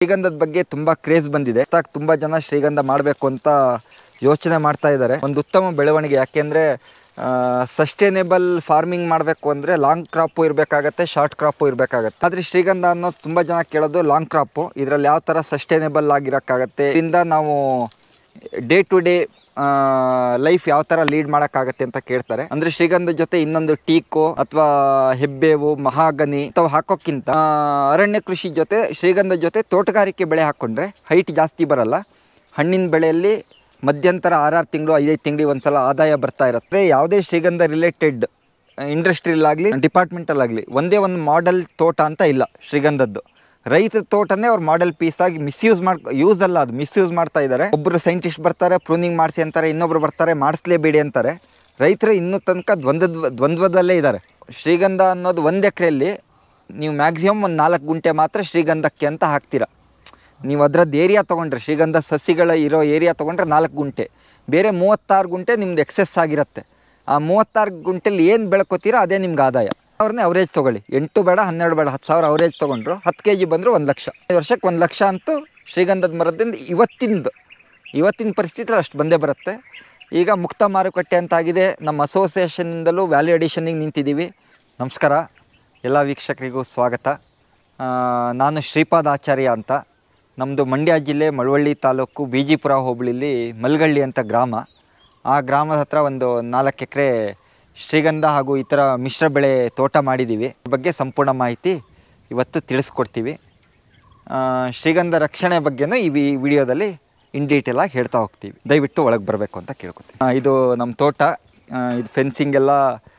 ಶ್ರೀಗಂಧದ ಬಗ್ಗೆ ತುಂಬ ಕ್ರೇಜ್ ಬಂದಿದೆ. ತುಂಬ ಜನ ಶ್ರೀಗಂಧ ಮಾಡಬೇಕು ಅಂತ ಯೋಚನೆ ಮಾಡ್ತಾ ಇದ್ದಾರೆ. ಒಂದು ಉತ್ತಮ ಬೆಳವಣಿಗೆ. ಯಾಕೆಂದರೆ ಸಸ್ಟೈನೇಬಲ್ ಫಾರ್ಮಿಂಗ್ ಮಾಡಬೇಕು ಅಂದರೆ ಲಾಂಗ್ ಕ್ರಾಪು ಇರಬೇಕಾಗತ್ತೆ, ಶಾರ್ಟ್ ಕ್ರಾಪು ಇರಬೇಕಾಗತ್ತೆ. ಆದರೆ ಶ್ರೀಗಂಧ ಅನ್ನೋದು ತುಂಬ ಜನ ಕೇಳೋದು ಲಾಂಗ್ ಕ್ರಾಪು. ಇದರಲ್ಲಿ ಯಾವ ಥರ ಸಸ್ಟೈನೇಬಲ್ ಆಗಿರೋಕ್ಕಾಗತ್ತೆ, ಇದರಿಂದ ನಾವು ಡೇ ಟು ಡೇ ಲೈಫ್ ಯಾವ ಥರ ಲೀಡ್ ಮಾಡೋಕ್ಕಾಗತ್ತೆ ಅಂತ ಕೇಳ್ತಾರೆ. ಅಂದರೆ ಶ್ರೀಗಂಧದ ಜೊತೆ ಇನ್ನೊಂದು ಟೀಕು ಅಥವಾ ಹೆಬ್ಬೇವು, ಮಹಾಗನಿ ಅಥವಾ ಹಾಕೋಕ್ಕಿಂತ ಅರಣ್ಯ ಕೃಷಿ ಜೊತೆ ಶ್ರೀಗಂಧದ ಜೊತೆ ತೋಟಗಾರಿಕೆ ಬೆಳೆ ಹಾಕ್ಕೊಂಡ್ರೆ ಹೈಟ್ ಜಾಸ್ತಿ ಬರಲ್ಲ. ಹಣ್ಣಿನ ಬೆಳೆಯಲ್ಲಿ ಮಧ್ಯಂತರ 6 ತಿಂಗಳು 5 ತಿಂಗಳಿಗೆ ಒಂದ್ಸಲ ಆದಾಯ ಬರ್ತಾ ಇರುತ್ತೆ. ಯಾವುದೇ ಶ್ರೀಗಂಧ ರಿಲೇಟೆಡ್ ಇಂಡಸ್ಟ್ರಿಯಲ್ ಆಗಲಿ ಡಿಪಾರ್ಟ್ಮೆಂಟಲ್ ಆಗಲಿ ಒಂದೇ ಒಂದು ಮಾಡೆಲ್ ತೋಟ ಅಂತ ಇಲ್ಲ. ಶ್ರೀಗಂಧದ್ದು ರೈತ ತೋಟನೇ ಅವ್ರು ಮಾಡೆಲ್ ಪೀಸ್ ಆಗಿ ಯೂಸ್ ಅಲ್ಲ, ಅದು ಮಿಸ್ಯೂಸ್ ಮಾಡ್ತಾ ಇದ್ದಾರೆ. ಒಬ್ಬರು ಸೈಂಟಿಸ್ಟ್ ಬರ್ತಾರೆ, ಪ್ರೂನಿಂಗ್ ಮಾಡಿಸಿ ಅಂತಾರೆ, ಇನ್ನೊಬ್ರು ಬರ್ತಾರೆ ಮಾಡಿಸ್ಲೇಬೇಡಿ ಅಂತಾರೆ. ರೈತರು ಇನ್ನೂ ತನಕ ದ್ವಂದ್ವದಲ್ಲೇ ಇದ್ದಾರೆ. ಶ್ರೀಗಂಧ ಅನ್ನೋದು 1 ಎಕರೆಯಲ್ಲಿ ನೀವು ಮ್ಯಾಕ್ಸಿಮಮ್ ಒಂದು 4 ಗುಂಟೆ ಮಾತ್ರ ಶ್ರೀಗಂಧಕ್ಕೆ ಅಂತ ಹಾಕ್ತೀರಾ. ನೀವು ಅದರದ್ದು ಏರಿಯಾ ತೊಗೊಂಡ್ರೆ, ಶ್ರೀಗಂಧ ಸಸಿಗಳ ಇರೋ ಏರಿಯಾ ತೊಗೊಂಡ್ರೆ 4 ಗುಂಟೆ, ಬೇರೆ 36 ಗುಂಟೆ ನಿಮ್ದು ಎಕ್ಸೆಸ್ ಆಗಿರುತ್ತೆ. ಆ 36 ಗುಂಟೆಲಿ ಏನು ಬೆಳ್ಕೋತೀರೋ ಅದೇ ನಿಮ್ಗೆ ಆದಾಯ. ಅವ್ರನ್ನೇ ಅವರೇಜ್ ತೊಗೊಳ್ಳಿ, 8 ಬೇಡ 12 ಬೇಡ, 10,000 ಅವರೇಜ್ ತೊಗೊಂಡ್ರು 10 kg ಬಂದರೂ 1 ಲಕ್ಷ. ವರ್ಷಕ್ಕೆ 1 ಲಕ್ಷ ಅಂತೂ ಶ್ರೀಗಂಧದ ಮರದಿಂದ ಇವತ್ತಿನ ಪರಿಸ್ಥಿತಿ ಅಷ್ಟು ಬಂದೇ ಬರುತ್ತೆ. ಈಗ ಮುಕ್ತ ಮಾರುಕಟ್ಟೆ ಅಂತಾಗಿದೆ. ನಮ್ಮ ಅಸೋಸಿಯೇಷನ್ನಿಂದಲೂ ವ್ಯಾಲ್ಯೂ ಅಡಿಷನ್ನಿಗೆ ನಿಂತಿದ್ದೀವಿ. ನಮಸ್ಕಾರ, ಎಲ್ಲ ವೀಕ್ಷಕರಿಗೂ ಸ್ವಾಗತ. ನಾನು ಶ್ರೀಪಾದ್ ಆಚಾರ್ಯ ಅಂತ. ನಮ್ಮದು ಮಂಡ್ಯ ಜಿಲ್ಲೆ ಮಳವಳ್ಳಿ ತಾಲೂಕು ಬಿಜಿಪುರ ಹೋಬಳಿಲಿ ಮಲ್ಗಳ್ಳಿ ಅಂತ ಗ್ರಾಮ. ಆ ಗ್ರಾಮದ ಹತ್ರ ಒಂದು 4 ಎಕರೆ ಶ್ರೀಗಂಧ ಹಾಗೂ ಇತರ ಮಿಶ್ರ ಬೆಳೆ ತೋಟ ಮಾಡಿದ್ದೀವಿ. ಇದ್ರ ಬಗ್ಗೆ ಸಂಪೂರ್ಣ ಮಾಹಿತಿ ಇವತ್ತು ತಿಳಿಸ್ಕೊಡ್ತೀವಿ. ಶ್ರೀಗಂಧ ರಕ್ಷಣೆ ಬಗ್ಗೆನೂ ಈ ವಿಡಿಯೋದಲ್ಲಿ ಇನ್ ಡೀಟೇಲಾಗಿ ಹೇಳ್ತಾ ಹೋಗ್ತೀವಿ. ದಯವಿಟ್ಟು ಒಳಗೆ ಬರಬೇಕು ಅಂತ ಕೇಳ್ಕೊತೀವಿ. ಇದು ನಮ್ಮ ತೋಟ. ಇದು ಫೆನ್ಸಿಂಗ್ ಎಲ್ಲ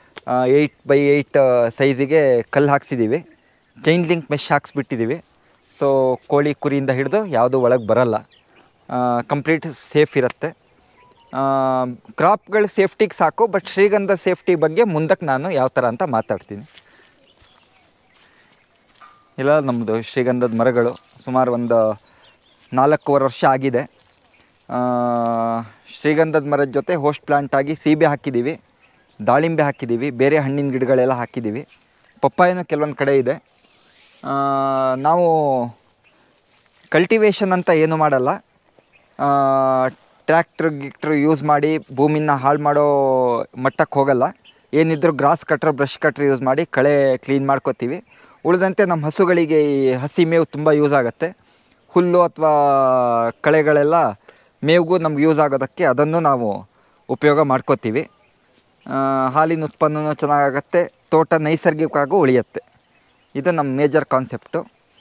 8x8 ಸೈಜಿಗೆ ಕಲ್ಲು ಹಾಕ್ಸಿದ್ದೀವಿ. ಚೈನ್ ಲಿಂಕ್ ಮೆಶ್ ಹಾಕ್ಸ್ಬಿಟ್ಟಿದ್ದೀವಿ. ಸೊ ಕೋಳಿ ಕುರಿಯಿಂದ ಹಿಡಿದು ಯಾವುದೂ ಒಳಗೆ ಬರಲ್ಲ, ಕಂಪ್ಲೀಟ್ ಸೇಫ್ ಇರುತ್ತೆ. ಕ್ರಾಪ್ಗಳು ಸೇಫ್ಟಿಗೆ ಸಾಕು, ಬಟ್ ಶ್ರೀಗಂಧ ಸೇಫ್ಟಿ ಬಗ್ಗೆ ಮುಂದಕ್ಕೆ ನಾನು ಯಾವ ಥರ ಅಂತ ಮಾತಾಡ್ತೀನಿ. ಇಲ್ಲ, ನಮ್ಮದು ಶ್ರೀಗಂಧದ ಮರಗಳು ಸುಮಾರು ಒಂದು 4.25 ವರ್ಷ ಆಗಿದೆ. ಶ್ರೀಗಂಧದ ಮರದ ಜೊತೆ ಹೋಸ್ಟ್ ಪ್ಲಾಂಟ್ ಆಗಿ ಸೀಬೆ ಹಾಕಿದ್ದೀವಿ, ದಾಳಿಂಬೆ ಹಾಕಿದ್ದೀವಿ, ಬೇರೆ ಹಣ್ಣಿನ ಗಿಡಗಳೆಲ್ಲ ಹಾಕಿದ್ದೀವಿ. ಪಪ್ಪಾಯನೂ ಕೆಲವೊಂದು ಕಡೆ ಇದೆ. ನಾವು ಕಲ್ಟಿವೇಷನ್ ಅಂತ ಏನು ಮಾಡಲ್ಲ. ಟ್ರ್ಯಾಕ್ಟ್ರ್ ಯೂಸ್ ಮಾಡಿ ಭೂಮಿನ ಹಾಳು ಮಾಡೋ ಮಟ್ಟಕ್ಕೆ ಹೋಗಲ್ಲ. ಏನಿದ್ರು grass cutter, brush cutter use ಮಾಡಿ ಕಳೆ ಕ್ಲೀನ್ ಮಾಡ್ಕೋತೀವಿ. ಉಳಿದಂತೆ ನಮ್ಮ ಹಸುಗಳಿಗೆ ಈ ಹಸಿ ಮೇವು ತುಂಬ ಯೂಸ್ ಆಗುತ್ತೆ. ಹುಲ್ಲು ಅಥವಾ ಕಳೆಗಳೆಲ್ಲ ಮೇವಿಗೂ ನಮ್ಗೆ ಯೂಸ್ ಆಗೋದಕ್ಕೆ ಅದನ್ನು ನಾವು ಉಪಯೋಗ ಮಾಡ್ಕೋತೀವಿ. ಹಾಲಿನ ಉತ್ಪನ್ನವೂ ಚೆನ್ನಾಗಾಗತ್ತೆ, ತೋಟ ನೈಸರ್ಗಿಕವಾಗೂ ಉಳಿಯುತ್ತೆ. ಇದು ನಮ್ಮ ಮೇಜರ್ ಕಾನ್ಸೆಪ್ಟು.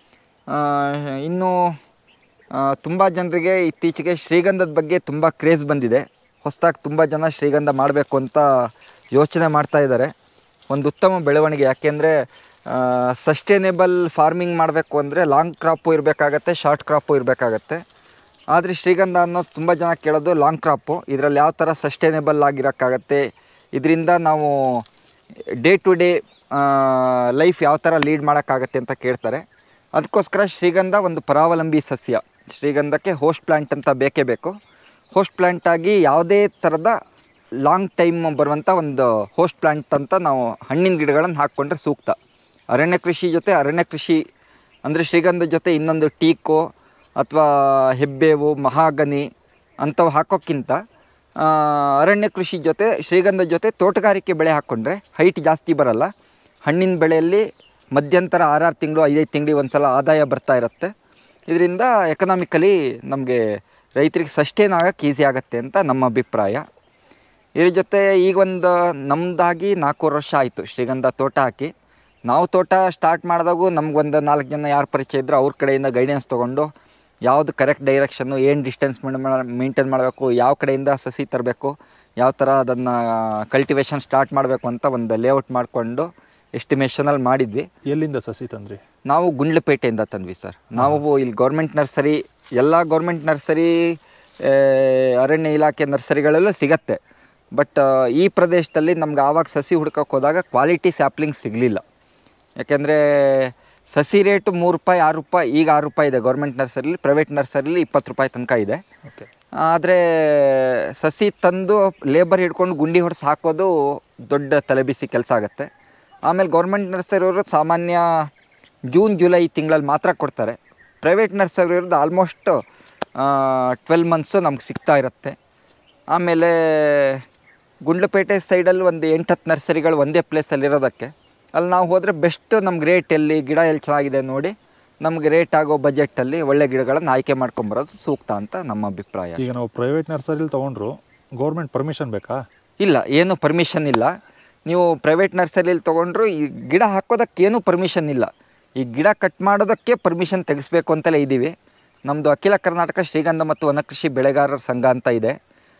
ಇನ್ನು ತುಂಬ ಜನರಿಗೆ ಇತ್ತೀಚೆಗೆ ಶ್ರೀಗಂಧದ ಬಗ್ಗೆ ತುಂಬ ಕ್ರೇಜ್ ಬಂದಿದೆ. ಹೊಸದಾಗಿ ತುಂಬ ಜನ ಶ್ರೀಗಂಧ ಮಾಡಬೇಕು ಅಂತ ಯೋಚನೆ ಮಾಡ್ತಾ ಇದ್ದಾರೆ. ಒಂದು ಉತ್ತಮ ಬೆಳವಣಿಗೆ. ಯಾಕೆಂದರೆ ಸಸ್ಟೈನೇಬಲ್ ಫಾರ್ಮಿಂಗ್ ಮಾಡಬೇಕು ಅಂದರೆ ಲಾಂಗ್ ಕ್ರಾಪು ಇರಬೇಕಾಗತ್ತೆ, ಶಾರ್ಟ್ ಕ್ರಾಪು ಇರಬೇಕಾಗತ್ತೆ. ಆದರೆ ಶ್ರೀಗಂಧ ಅನ್ನೋದು ತುಂಬ ಜನ ಕೇಳೋದು ಲಾಂಗ್ ಕ್ರಾಪು. ಇದರಲ್ಲಿ ಯಾವ ಥರ ಸಸ್ಟೈನೇಬಲ್ ಆಗಿರೋಕ್ಕಾಗತ್ತೆ, ಇದರಿಂದ ನಾವು ಡೇ ಟು ಡೇ ಲೈಫ್ ಯಾವ ಥರ ಲೀಡ್ ಮಾಡೋಕ್ಕಾಗತ್ತೆ ಅಂತ ಕೇಳ್ತಾರೆ. ಅದಕ್ಕೋಸ್ಕರ ಶ್ರೀಗಂಧ ಒಂದು ಪರಾವಲಂಬಿ ಸಸ್ಯ. ಶ್ರೀಗಂಧಕ್ಕೆ ಹೋಸ್ಟ್ ಪ್ಲ್ಯಾಂಟ್ ಅಂತ ಬೇಕೇ ಬೇಕು. ಹೋಸ್ಟ್ ಪ್ಲ್ಯಾಂಟಾಗಿ ಯಾವುದೇ ಥರದ ಲಾಂಗ್ ಟೈಮ್ ಬರುವಂಥ ಒಂದು ಹೋಸ್ಟ್ ಪ್ಲ್ಯಾಂಟ್ ಅಂತ ನಾವು ಹಣ್ಣಿನ ಗಿಡಗಳನ್ನು ಹಾಕ್ಕೊಂಡ್ರೆ ಸೂಕ್ತ. ಅರಣ್ಯ ಕೃಷಿ ಜೊತೆ ಅರಣ್ಯ ಕೃಷಿ ಅಂದರೆ ಶ್ರೀಗಂಧದ ಜೊತೆ ಇನ್ನೊಂದು ಟೀಕು ಅಥವಾ ಹೆಬ್ಬೇವು, ಮಹಾಗನಿ ಅಂಥವು ಹಾಕೋಕ್ಕಿಂತ ಅರಣ್ಯ ಕೃಷಿ ಜೊತೆ ಶ್ರೀಗಂಧದ ಜೊತೆ ತೋಟಗಾರಿಕೆ ಬೆಳೆ ಹಾಕ್ಕೊಂಡ್ರೆ ಹೈಟ್ ಜಾಸ್ತಿ ಬರಲ್ಲ. ಹಣ್ಣಿನ ಬೆಳೆಯಲ್ಲಿ ಮಧ್ಯಂತರ 6 ತಿಂಗಳು 5 ತಿಂಗಳಿಗೆ ಒಂದ್ಸಲ ಆದಾಯ ಬರ್ತಾ ಇರುತ್ತೆ. ಇದರಿಂದ ಎಕನಾಮಿಕಲಿ ನಮಗೆ ರೈತರಿಗೆ ಸಸ್ಟೈನ್ ಆಗೋಕ್ಕೆ ಈಸಿ ಆಗುತ್ತೆ ಅಂತ ನಮ್ಮ ಅಭಿಪ್ರಾಯ. ಇದ್ರ ಜೊತೆ ಈಗ ಒಂದು ನಮ್ಮದಾಗಿ 4 ವರ್ಷ ಆಯಿತು ಶ್ರೀಗಂಧ ತೋಟ ಹಾಕಿ. ನಾವು ತೋಟ ಸ್ಟಾರ್ಟ್ ಮಾಡಿದಾಗೂ ನಮಗೊಂದು 4 ಜನ ಯಾರು ಪರಿಚಯ ಇದ್ದರು ಅವ್ರ ಕಡೆಯಿಂದ ಗೈಡೆನ್ಸ್ ತೊಗೊಂಡು ಯಾವುದು ಕರೆಕ್ಟ್ ಡೈರೆಕ್ಷನ್ನು, ಏನು ಡಿಸ್ಟೆನ್ಸ್ ಮೇಂಟೈನ್ ಮಾಡಬೇಕು, ಯಾವ ಕಡೆಯಿಂದ ಸಸಿ ತರಬೇಕು, ಯಾವ ಥರ ಅದನ್ನು ಕಲ್ಟಿವೇಷನ್ ಸ್ಟಾರ್ಟ್ ಮಾಡಬೇಕು ಅಂತ ಒಂದು ಲೇಔಟ್ ಮಾಡಿಕೊಂಡು ಎಸ್ಟಿಮೇಷನಲ್ಲಿ ಮಾಡಿದ್ವಿ. ಎಲ್ಲಿಂದ ಸಸಿ ತಂದ್ರಿ? ನಾವು ಗುಂಡ್ಲಪೇಟೆಯಿಂದ ತಂದ್ವಿ ಸರ್. ನಾವು ಇಲ್ಲಿ ಗೌರ್ಮೆಂಟ್ ನರ್ಸರಿ, ಎಲ್ಲ ಗೌರ್ಮೆಂಟ್ ನರ್ಸರಿ, ಅರಣ್ಯ ಇಲಾಖೆ ನರ್ಸರಿಗಳಲ್ಲೂ ಸಿಗತ್ತೆ. ಬಟ್ ಈ ಪ್ರದೇಶದಲ್ಲಿ ನಮ್ಗೆ ಆವಾಗ ಸಸಿ ಹುಡ್ಕೋಕ್ಕೆ ಹೋದಾಗ ಕ್ವಾಲಿಟಿ ಸ್ಯಾಪ್ಲಿಂಗ್ ಸಿಗಲಿಲ್ಲ. ಯಾಕೆಂದರೆ ಸಸಿ ರೇಟು 3 ರೂಪಾಯಿ 6 ರೂಪಾಯಿ, ಈಗ 6 ರೂಪಾಯಿ ಇದೆ ಗೌರ್ಮೆಂಟ್ ನರ್ಸರಿಲಿ. ಪ್ರೈವೇಟ್ ನರ್ಸರಿಲಿ 20 ರೂಪಾಯಿ ತನಕ ಇದೆ. ಆದರೆ ಸಸಿ ತಂದು ಲೇಬರ್ ಹಿಡ್ಕೊಂಡು ಗುಂಡಿ ಹೊಡೆಸಿ ಹಾಕೋದು ದೊಡ್ಡ ತಲೆಬಿಸಿ ಕೆಲಸ ಆಗುತ್ತೆ. ಆಮೇಲೆ ಗೌರ್ಮೆಂಟ್ ನರ್ಸರಿಯವರು ಸಾಮಾನ್ಯ ಜೂನ್ ಜುಲೈ ತಿಂಗಳಲ್ಲಿ ಮಾತ್ರ ಕೊಡ್ತಾರೆ. ಪ್ರೈವೇಟ್ ನರ್ಸರಿ ಇರೋದು ಆಲ್ಮೋಸ್ಟ್ 12 ಮಂತ್ಸು ನಮ್ಗೆ ಸಿಗ್ತಾ ಇರುತ್ತೆ. ಆಮೇಲೆ ಗುಂಡ್ಲುಪೇಟೆ ಸೈಡಲ್ಲಿ ಒಂದು 8-10 ನರ್ಸರಿಗಳು ಒಂದೇ ಪ್ಲೇಸಲ್ಲಿರೋದಕ್ಕೆ ಅಲ್ಲಿ ನಾವು ಹೋದರೆ ಬೆಸ್ಟ್ ನಮ್ಗೆ ರೇಟ್ ಎಲ್ಲಿ ಗಿಡ ಎಲ್ಲಿ ಚೆನ್ನಾಗಿದೆ ನೋಡಿ ನಮಗೆ ರೇಟ್ ಆಗೋ ಬಜೆಟಲ್ಲಿ ಒಳ್ಳೆ ಗಿಡಗಳನ್ನು ಆಯ್ಕೆ ಮಾಡ್ಕೊಂಬರೋದು ಸೂಕ್ತ ಅಂತ ನಮ್ಮ ಅಭಿಪ್ರಾಯ. ಈಗ ನಾವು ಪ್ರೈವೇಟ್ ನರ್ಸರಿಲಿ ತೊಗೊಂಡ್ರು ಗೌರ್ಮೆಂಟ್ ಪರ್ಮಿಷನ್ ಬೇಕಾ? ಇಲ್ಲ, ಏನು ಪರ್ಮಿಷನ್ ಇಲ್ಲ. ನೀವು ಪ್ರೈವೇಟ್ ನರ್ಸರಿಲಿ ತೊಗೊಂಡ್ರು ಈ ಗಿಡ ಹಾಕೋದಕ್ಕೇನು ಪರ್ಮಿಷನ್ ಇಲ್ಲ. ಈ ಗಿಡ ಕಟ್ ಮಾಡೋದಕ್ಕೆ ಪರ್ಮಿಷನ್ ತೆಗೆಸ್ಬೇಕು ಅಂತಲೇ ಇದ್ದೀವಿ. ನಮ್ಮದು ಅಖಿಲ ಕರ್ನಾಟಕ ಶ್ರೀಗಂಧ ಮತ್ತು ವನಕೃಷಿ ಬೆಳೆಗಾರರ ಸಂಘ ಅಂತ ಇದೆ.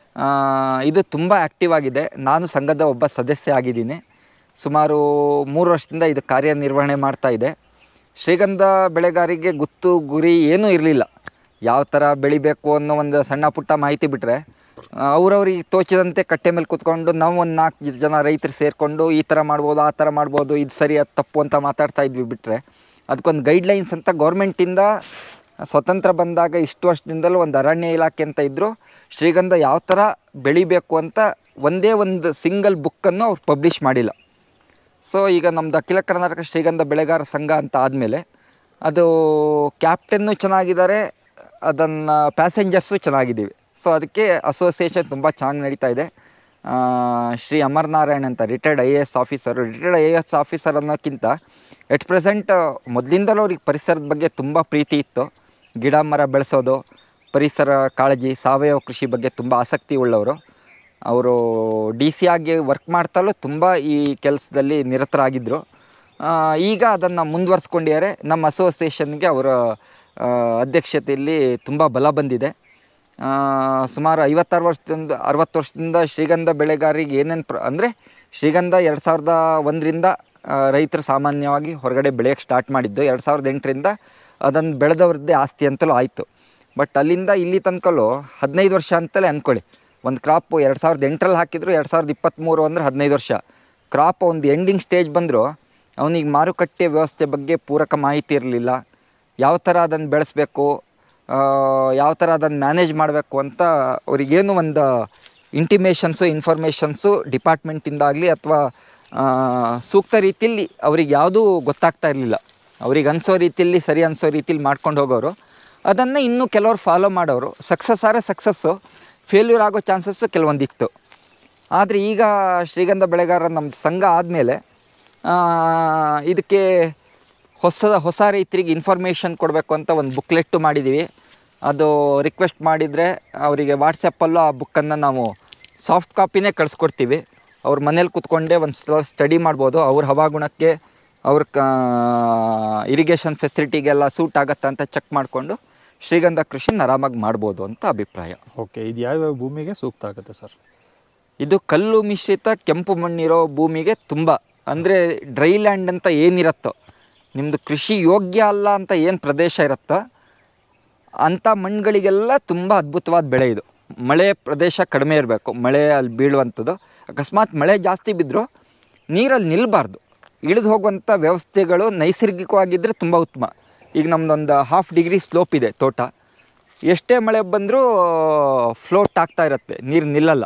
ಇದು ತುಂಬ ಆ್ಯಕ್ಟಿವ್ ಆಗಿದೆ. ನಾನು ಸಂಘದ ಒಬ್ಬ ಸದಸ್ಯ ಆಗಿದ್ದೀನಿ. ಸುಮಾರು 3 ವರ್ಷದಿಂದ ಇದು ಕಾರ್ಯನಿರ್ವಹಣೆ ಮಾಡ್ತಾ ಇದೆ. ಶ್ರೀಗಂಧ ಬೆಳೆಗಾರಿಗೆ ಗುತ್ತು ಗುರಿ ಏನೂ ಇರಲಿಲ್ಲ. ಯಾವ ಥರ ಬೆಳಿಬೇಕು ಅನ್ನೋ ಒಂದು ಸಣ್ಣ ಪುಟ್ಟ ಮಾಹಿತಿ ಬಿಟ್ಟರೆ ಅವ್ರವ್ರಿಗೆ ತೋಚಿದಂತೆ ಕಟ್ಟೆ ಮೇಲೆ ಕೂತ್ಕೊಂಡು ನಾವು ಒಂದು 4 ಜನ ರೈತರು ಸೇರಿಕೊಂಡು ಈ ಥರ ಮಾಡ್ಬೋದು, ಆ ಥರ ಮಾಡ್ಬೋದು, ಇದು ಸರಿ ಅದು ತಪ್ಪು ಅಂತ ಮಾತಾಡ್ತಾ ಇದ್ವಿ. ಬಿಟ್ಟರೆ ಅದಕ್ಕೊಂದು ಗೈಡ್ಲೈನ್ಸ್ ಅಂತ ಗೌರ್ಮೆಂಟಿಂದ ಸ್ವತಂತ್ರ ಬಂದಾಗ ಇಷ್ಟು ವರ್ಷದಿಂದಲೂ ಒಂದು ಅರಣ್ಯ ಇಲಾಖೆ ಅಂತ ಇದ್ದರು. ಶ್ರೀಗಂಧ ಯಾವ ಥರ ಬೆಳಿಬೇಕು ಅಂತ ಒಂದೇ ಒಂದು ಸಿಂಗಲ್ ಬುಕ್ಕನ್ನು ಅವ್ರು ಪಬ್ಲಿಷ್ ಮಾಡಿಲ್ಲ. ಸೊ ಈಗ ನಮ್ಮದು ಅಖಿಲ ಕರ್ನಾಟಕ ಶ್ರೀಗಂಧ ಬೆಳೆಗಾರ ಸಂಘ ಅಂತ ಆದಮೇಲೆ ಅದು ಕ್ಯಾಪ್ಟನ್ನು ಚೆನ್ನಾಗಿದ್ದಾರೆ, ಅದನ್ನು ಪ್ಯಾಸೆಂಜರ್ಸು ಚೆನ್ನಾಗಿದ್ದೀವಿ. ಸೊ ಅದಕ್ಕೆ ಅಸೋಸಿಯೇಷನ್ ತುಂಬ ಚೆನ್ನಾಗಿ ನಡೀತಾ ಇದೆ. ಶ್ರೀ ಅಮರನಾರಾಯಣ್ ಅಂತ retired IAS officer. Retired IAS officer ಅನ್ನೋಕ್ಕಿಂತ ಎಟ್ ಪ್ರೆಸೆಂಟ್ ಮೊದಲಿಂದಲೂ ಅವ್ರಿಗೆ ಪರಿಸರದ ಬಗ್ಗೆ ತುಂಬ ಪ್ರೀತಿ ಇತ್ತು. ಗಿಡ ಮರ ಬೆಳೆಸೋದು, ಪರಿಸರ ಕಾಳಜಿ, ಸಾವಯವ ಕೃಷಿ ಬಗ್ಗೆ ತುಂಬ ಆಸಕ್ತಿ ಉಳ್ಳವರು. ಅವರು DC ಆಗಿ ವರ್ಕ್ ಮಾಡ್ತಲೂ ತುಂಬ ಈ ಕೆಲಸದಲ್ಲಿ ನಿರತರಾಗಿದ್ದರು. ಈಗ ಅದನ್ನು ಮುಂದುವರ್ಸ್ಕೊಂಡಿದ್ದಾರೆ. ನಮ್ಮ ಅಸೋಸಿಯೇಷನ್ಗೆ ಅವರ ಅಧ್ಯಕ್ಷತೆಯಲ್ಲಿ ತುಂಬ ಬಲ ಬಂದಿದೆ. ಸುಮಾರು 60 ವರ್ಷದಿಂದ ಶ್ರೀಗಂಧ ಬೆಳೆಗಾರರಿಗೆ ಏನೇನು ಅಂದರೆ ಶ್ರೀಗಂಧ 2001ರಿಂದ ರೈತರು ಸಾಮಾನ್ಯವಾಗಿ ಹೊರಗಡೆ ಬೆಳೆಯೋಕ್ಕೆ ಸ್ಟಾರ್ಟ್ ಮಾಡಿದ್ದು. 2008ರಿಂದ ಅದನ್ನು ಬೆಳೆದವ್ರದ್ದೇ ಆಸ್ತಿ ಅಂತಲೂ ಆಯಿತು. ಬಟ್ ಅಲ್ಲಿಂದ ಇಲ್ಲಿ ತನಕಲೂ 15 ವರ್ಷ ಅಂತಲೇ ಅಂದ್ಕೊಳ್ಳಿ. ಒಂದು ಕ್ರಾಪು 2008ರಲ್ಲಿ ಹಾಕಿದ್ರು, 2023 ಅಂದರೆ 15 ವರ್ಷ. ಕ್ರಾಪ್ ಒಂದು ಎಂಡಿಂಗ್ ಸ್ಟೇಜ್ ಬಂದರೂ ಅವನಿಗೆ ಮಾರುಕಟ್ಟೆ ವ್ಯವಸ್ಥೆ ಬಗ್ಗೆ ಪೂರಕ ಮಾಹಿತಿ ಇರಲಿಲ್ಲ. ಯಾವ ಥರ ಅದನ್ನು ಬೆಳೆಸಬೇಕು, ಯಾವ ಥರ ಅದನ್ನು ಮ್ಯಾನೇಜ್ ಮಾಡಬೇಕು ಅಂತ ಅವರಿಗೇನು ಒಂದು ಇನ್ಫಾರ್ಮೇಷನ್ಸು ಡಿಪಾರ್ಟ್ಮೆಂಟಿಂದಾಗಲಿ ಅಥವಾ ಸೂಕ್ತ ರೀತಿಯಲ್ಲಿ ಅವ್ರಿಗೆ ಯಾವುದೂ ಗೊತ್ತಾಗ್ತಾ ಇರಲಿಲ್ಲ. ಅವ್ರಿಗೆ ಅನಿಸೋ ರೀತಿಯಲ್ಲಿ, ಸರಿ ಅನಿಸೋ ರೀತಿಯಲ್ಲಿ ಮಾಡ್ಕೊಂಡು ಹೋಗೋರು. ಅದನ್ನು ಇನ್ನೂ ಕೆಲವರು ಫಾಲೋ ಮಾಡೋರು. ಸಕ್ಸಸ್ಸು, ಫೇಲ್ಯೂರ್ ಆಗೋ ಚಾನ್ಸಸ್ಸು ಕೆಲವೊಂದಿತ್ತು. ಆದರೆ ಈಗ ಶ್ರೀಗಂಧ ಬೆಳೆಗಾರರ ನಮ್ಮ ಸಂಘ ಆದಮೇಲೆ ಇದಕ್ಕೆ ಹೊಸ ರೈತರಿಗೆ ಇನ್ಫಾರ್ಮೇಷನ್ ಕೊಡಬೇಕು ಅಂತ ಒಂದು ಬುಕ್ಲೆಟ್ಟು ಮಾಡಿದ್ದೀವಿ. ಅದು ರಿಕ್ವೆಸ್ಟ್ ಮಾಡಿದರೆ ಅವರಿಗೆ ವಾಟ್ಸಪ್ಪಲ್ಲೂ ಆ ಬುಕ್ಕನ್ನು ನಾವು ಸಾಫ್ಟ್ ಕಾಪಿನೇ ಕಳಿಸ್ಕೊಡ್ತೀವಿ. ಅವ್ರ ಮನೇಲಿ ಕೂತ್ಕೊಂಡೇ ಒಂದು ಸ್ಟಡಿ ಮಾಡ್ಬೋದು. ಅವ್ರ ಹವಾಗುಣಕ್ಕೆ, ಅವ್ರ ಇರಿಗೇಷನ್ ಫೆಸಿಲಿಟಿಗೆಲ್ಲ ಸೂಟ್ ಆಗುತ್ತಾ ಅಂತ ಚೆಕ್ ಮಾಡಿಕೊಂಡು ಶ್ರೀಗಂಧ ಕೃಷಿನ ಆರಾಮಾಗಿ ಮಾಡ್ಬೋದು ಅಂತ ಅಭಿಪ್ರಾಯ. ಓಕೆ, ಇದು ಯಾವ್ಯಾವ ಭೂಮಿಗೆ ಸೂಕ್ತ ಆಗುತ್ತೆ ಸರ್? ಇದು ಕಲ್ಲು ಮಿಶ್ರಿತ ಕೆಂಪು ಮಣ್ಣಿರೋ ಭೂಮಿಗೆ ತುಂಬ, ಅಂದರೆ ಡ್ರೈ ಲ್ಯಾಂಡ್ ಅಂತ ಏನಿರುತ್ತೋ, ನಿಮ್ಮದು ಕೃಷಿ ಯೋಗ್ಯ ಅಲ್ಲ ಅಂತ ಏನು ಪ್ರದೇಶ ಇರುತ್ತೋ ಅಂಥ ಮಣ್ಣುಗಳಿಗೆಲ್ಲ ತುಂಬ ಅದ್ಭುತವಾದ ಬೆಳೆ ಇದು. ಮಳೆ ಪ್ರದೇಶ ಕಡಿಮೆ ಇರಬೇಕು, ಮಳೆ ಅಲ್ಲಿ ಬೀಳುವಂಥದ್ದು. ಅಕಸ್ಮಾತ್ ಮಳೆ ಜಾಸ್ತಿ ಬಿದ್ದರೂ ನೀರಲ್ಲಿ ನಿಲ್ಲಬಾರ್ದು, ಇಳಿದು ಹೋಗುವಂಥ ವ್ಯವಸ್ಥೆಗಳು ನೈಸರ್ಗಿಕವಾಗಿದ್ದರೆ ತುಂಬ ಉತ್ತಮ. ಈಗ ನಮ್ಮದೊಂದು 1/2 ಡಿಗ್ರಿ ಸ್ಲೋಪ್ ಇದೆ ತೋಟ. ಎಷ್ಟೇ ಮಳೆ ಬಂದರೂ ಫ್ಲೋಟ್ ಆಗ್ತಾ ಇರುತ್ತೆ, ನೀರು ನಿಲ್ಲಲ್ಲ.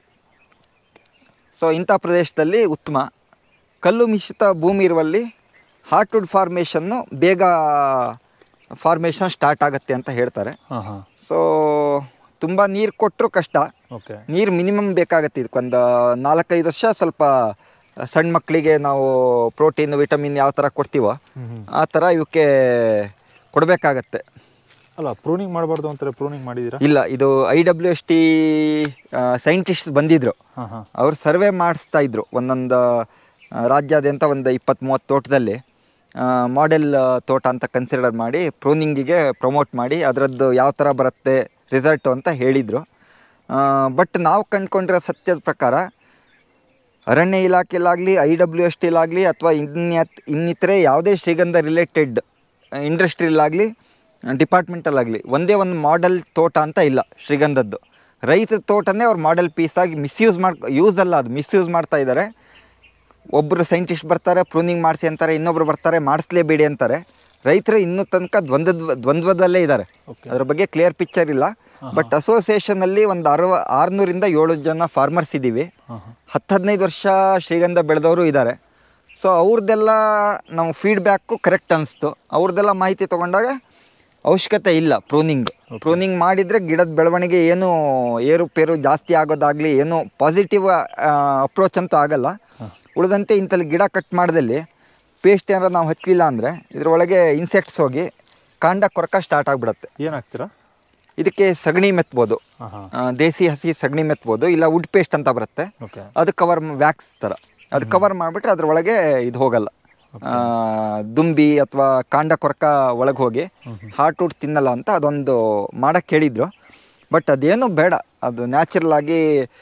ಸೊ ಇಂಥ ಪ್ರದೇಶದಲ್ಲಿ ಉತ್ತಮ. ಕಲ್ಲು ಮಿಶ್ರಿತ ಭೂಮಿ ಇರುವಲ್ಲಿ ಹಾರ್ಟ್ವುಡ್ ಫಾರ್ಮೇಷನ್ನು ಬೇಗ ಫಾರ್ಮೇಷನ್ ಸ್ಟಾರ್ಟ್ ಆಗುತ್ತೆ ಅಂತ ಹೇಳ್ತಾರೆ. ಸೊ ತುಂಬ ನೀರು ಕೊಟ್ಟರು ಕಷ್ಟ. ನೀರು ಮಿನಿಮಮ್ ಬೇಕಾಗತ್ತೆ. ಇದಕ್ಕೊಂದು 4-5 ವರ್ಷ ಸ್ವಲ್ಪ ಸಣ್ಣ ಮಕ್ಕಳಿಗೆ ನಾವು ಪ್ರೋಟೀನ್, ವಿಟಮಿನ್ ಯಾವ ಥರ ಕೊಡ್ತೀವೋ ಆ ಥರ ಇವಕ್ಕೆ ಕೊಡಬೇಕಾಗತ್ತೆ. ಅಲ್ಲ, ಪ್ರೂನಿಂಗ್ ಮಾಡಬಾರ್ದು ಅಂತಾರೆ. ಪ್ರೂನಿಂಗ್ ಮಾಡಿದ್ದೀರಾ? ಇಲ್ಲ, ಇದು IWST ಸೈಂಟಿಸ್ಟ್ ಬಂದಿದ್ದರು. ಅವರು ಸರ್ವೆ ಮಾಡಿಸ್ತಾ ಇದ್ರು ಒಂದೊಂದು ರಾಜ್ಯಾದ್ಯಂತ ಒಂದು 20-30 ತೋಟದಲ್ಲಿ ಮಾಡೆಲ್ ತೋಟ ಅಂತ ಕನ್ಸಿಡರ್ ಮಾಡಿ ಪ್ರೂನಿಂಗಿಗೆ ಪ್ರಮೋಟ್ ಮಾಡಿ ಅದರದ್ದು ಯಾವ ಥರ ಬರುತ್ತೆ ರಿಸಲ್ಟು ಅಂತ ಹೇಳಿದರು. ಬಟ್ ನಾವು ಕಂಡುಕೊಂಡಿರೋ ಸತ್ಯದ ಪ್ರಕಾರ ಅರಣ್ಯ ಇಲಾಖೆಲಾಗಲಿ, IWSTಲಾಗಲಿ ಅಥವಾ ಇನ್ನಿತರೆ ಯಾವುದೇ ಶ್ರೀಗಂಧ ರಿಲೇಟೆಡ್ ಇಂಡಸ್ಟ್ರಿಯಲ್ಲಾಗಲಿ, ಡಿಪಾರ್ಟ್ಮೆಂಟಲ್ಲಾಗಲಿ ಒಂದೇ ಒಂದು ಮಾಡೆಲ್ ತೋಟ ಅಂತ ಇಲ್ಲ ಶ್ರೀಗಂಧದ್ದು. ರೈತರ ತೋಟನೇ ಅವ್ರು ಮಾಡೆಲ್ ಪೀಸಾಗಿ ಮಿಸ್ಯೂಸ್ ಮಾಡ್ತಾ ಇದ್ದಾರೆ. ಒಬ್ಬರು ಸೈಂಟಿಸ್ಟ್ ಬರ್ತಾರೆ, ಪ್ರೂನಿಂಗ್ ಮಾಡಿಸಿ ಅಂತಾರೆ, ಇನ್ನೊಬ್ರು ಬರ್ತಾರೆ ಮಾಡಿಸ್ಲೇಬೇಡಿ ಅಂತಾರೆ. ರೈತರು ಇನ್ನೂ ತನಕ ದ್ವಂದ್ವದಲ್ಲೇ ಇದ್ದಾರೆ. ಅದ್ರ ಬಗ್ಗೆ ಕ್ಲಿಯರ್ ಪಿಕ್ಚರ್ ಇಲ್ಲ. ಬಟ್ ಅಸೋಸಿಯೇಷನಲ್ಲಿ ಒಂದು 600ರಿಂದ 700 ಜನ ಫಾರ್ಮರ್ಸ್ ಇದ್ದೀವಿ. 10-15 ವರ್ಷ ಶ್ರೀಗಂಧ ಬೆಳೆದವರು ಇದ್ದಾರೆ. ಸೊ ಅವ್ರದ್ದೆಲ್ಲ ನಾವು ಫೀಡ್ಬ್ಯಾಕು ಕರೆಕ್ಟ್ ಅನ್ನಿಸ್ತು. ಅವ್ರದ್ದೆಲ್ಲ ಮಾಹಿತಿ ತೊಗೊಂಡಾಗ ಅವಶ್ಯಕತೆ ಇಲ್ಲ ಪ್ರೂನಿಂಗ್ ಮಾಡಿದರೆ ಗಿಡದ ಬೆಳವಣಿಗೆ ಏನು ಏರುಪೇರು ಜಾಸ್ತಿ ಆಗೋದಾಗಲಿ ಏನು ಪಾಸಿಟಿವ್ ಅಪ್ರೋಚ್ ಅಂತೂ ಆಗಲ್ಲ. ಉಳಿದಂತೆ ಇಂಥಲ್ಲಿ ಗಿಡ ಕಟ್ ಮಾಡ್ದಲ್ಲಿ ಪೇಸ್ಟ್ ಏನಾರು ನಾವು ಹಚ್ಚಲಿಲ್ಲ ಅಂದರೆ ಇದರೊಳಗೆ ಇನ್ಸೆಕ್ಟ್ಸ್ ಹೋಗಿ ಕಾಂಡ ಕೊರಕ ಸ್ಟಾರ್ಟ್ ಆಗಿಬಿಡುತ್ತೆ. ಏನಾಗ್ತೀರಾ ಇದಕ್ಕೆ ಸಗಣಿ ಮೆತ್ಬೋದು, ದೇಸಿ ಹಸಿ ಸಗಣಿ ಮೆತ್ಬೋದು, ಇಲ್ಲ ವುಡ್ ಪೇಸ್ಟ್ ಅಂತ ಬರುತ್ತೆ, ಅದು ಕವರ್ ವ್ಯಾಕ್ಸ್ ಥರ ಅದು ಕವರ್ ಮಾಡಿಬಿಟ್ರೆ ಅದರೊಳಗೆ ಇದು ಹೋಗಲ್ಲ, ದುಂಬಿ ಅಥವಾ ಕಾಂಡ ಕೊರಕ ಒಳಗೆ ಹೋಗಿ ಹಾರ್ಟ್ ವುಡ್ ತಿನ್ನಲ್ಲ ಅಂತ ಅದೊಂದು ಮಾಡೋಕ್ಕೆ ಹೇಳಿದ್ರು. ಬಟ್ ಅದೇನು ಬೇಡ, ಅದು ನ್ಯಾಚುರಲ್ ಆಗಿ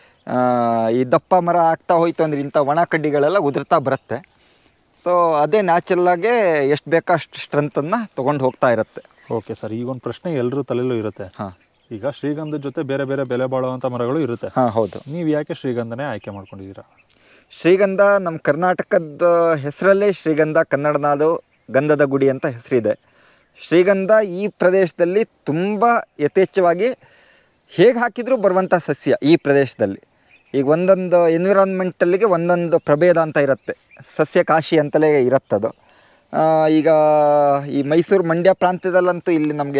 ಈ ದಪ್ಪ ಮರ ಆಗ್ತಾ ಹೋಯ್ತು ಅಂದರೆ ಇಂಥ ಒಣ ಕಡ್ಡಿಗಳೆಲ್ಲ ಉದುರ್ತಾ ಬರುತ್ತೆ. ಸೊ ಅದೇ ನ್ಯಾಚುರಲಾಗೆ ಎಷ್ಟು ಬೇಕೋ ಅಷ್ಟು ಸ್ಟ್ರೆಂತನ್ನು ತೊಗೊಂಡು ಹೋಗ್ತಾ ಇರುತ್ತೆ. ಓಕೆ ಸರ್, ಈಗ ಒಂದು ಪ್ರಶ್ನೆ ಎಲ್ಲರೂ ತಲೆಯಲ್ಲೂ ಇರುತ್ತೆ. ಈಗ ಶ್ರೀಗಂಧದ ಜೊತೆ ಬೇರೆ ಬೇರೆ ಬೆಲೆ ಬಾಳುವಂಥ ಮರಗಳು ಇರುತ್ತೆ. ಹೌದು. ನೀವು ಯಾಕೆ ಶ್ರೀಗಂಧನೇ ಆಯ್ಕೆ ಮಾಡ್ಕೊಂಡಿದ್ದೀರಾ? ಶ್ರೀಗಂಧ ನಮ್ಮ ಕರ್ನಾಟಕದ ಹೆಸರಲ್ಲೇ ಶ್ರೀಗಂಧ, ಕನ್ನಡ ನಾಡು ಗಂಧದ ಗುಡಿ ಅಂತ ಹೆಸರಿದೆ. ಶ್ರೀಗಂಧ ಈ ಪ್ರದೇಶದಲ್ಲಿ ತುಂಬ ಯಥೇಚ್ಛವಾಗಿ ಹೇಗೆ ಹಾಕಿದರೂ ಬರುವಂಥ ಸಸ್ಯ ಈ ಪ್ರದೇಶದಲ್ಲಿ. ಈಗ ಒಂದೊಂದು ಎನ್ವಿರಾನ್ಮೆಂಟಲ್ಲಿಗೆ ಒಂದೊಂದು ಪ್ರಭೇದ ಅಂತ ಇರುತ್ತೆ, ಸಸ್ಯ ಕಾಶಿ ಅಂತಲೇ ಇರುತ್ತದು. ಈಗ ಈ ಮೈಸೂರು ಮಂಡ್ಯ ಪ್ರಾಂತ್ಯದಲ್ಲಂತೂ ಇಲ್ಲಿ ನಮಗೆ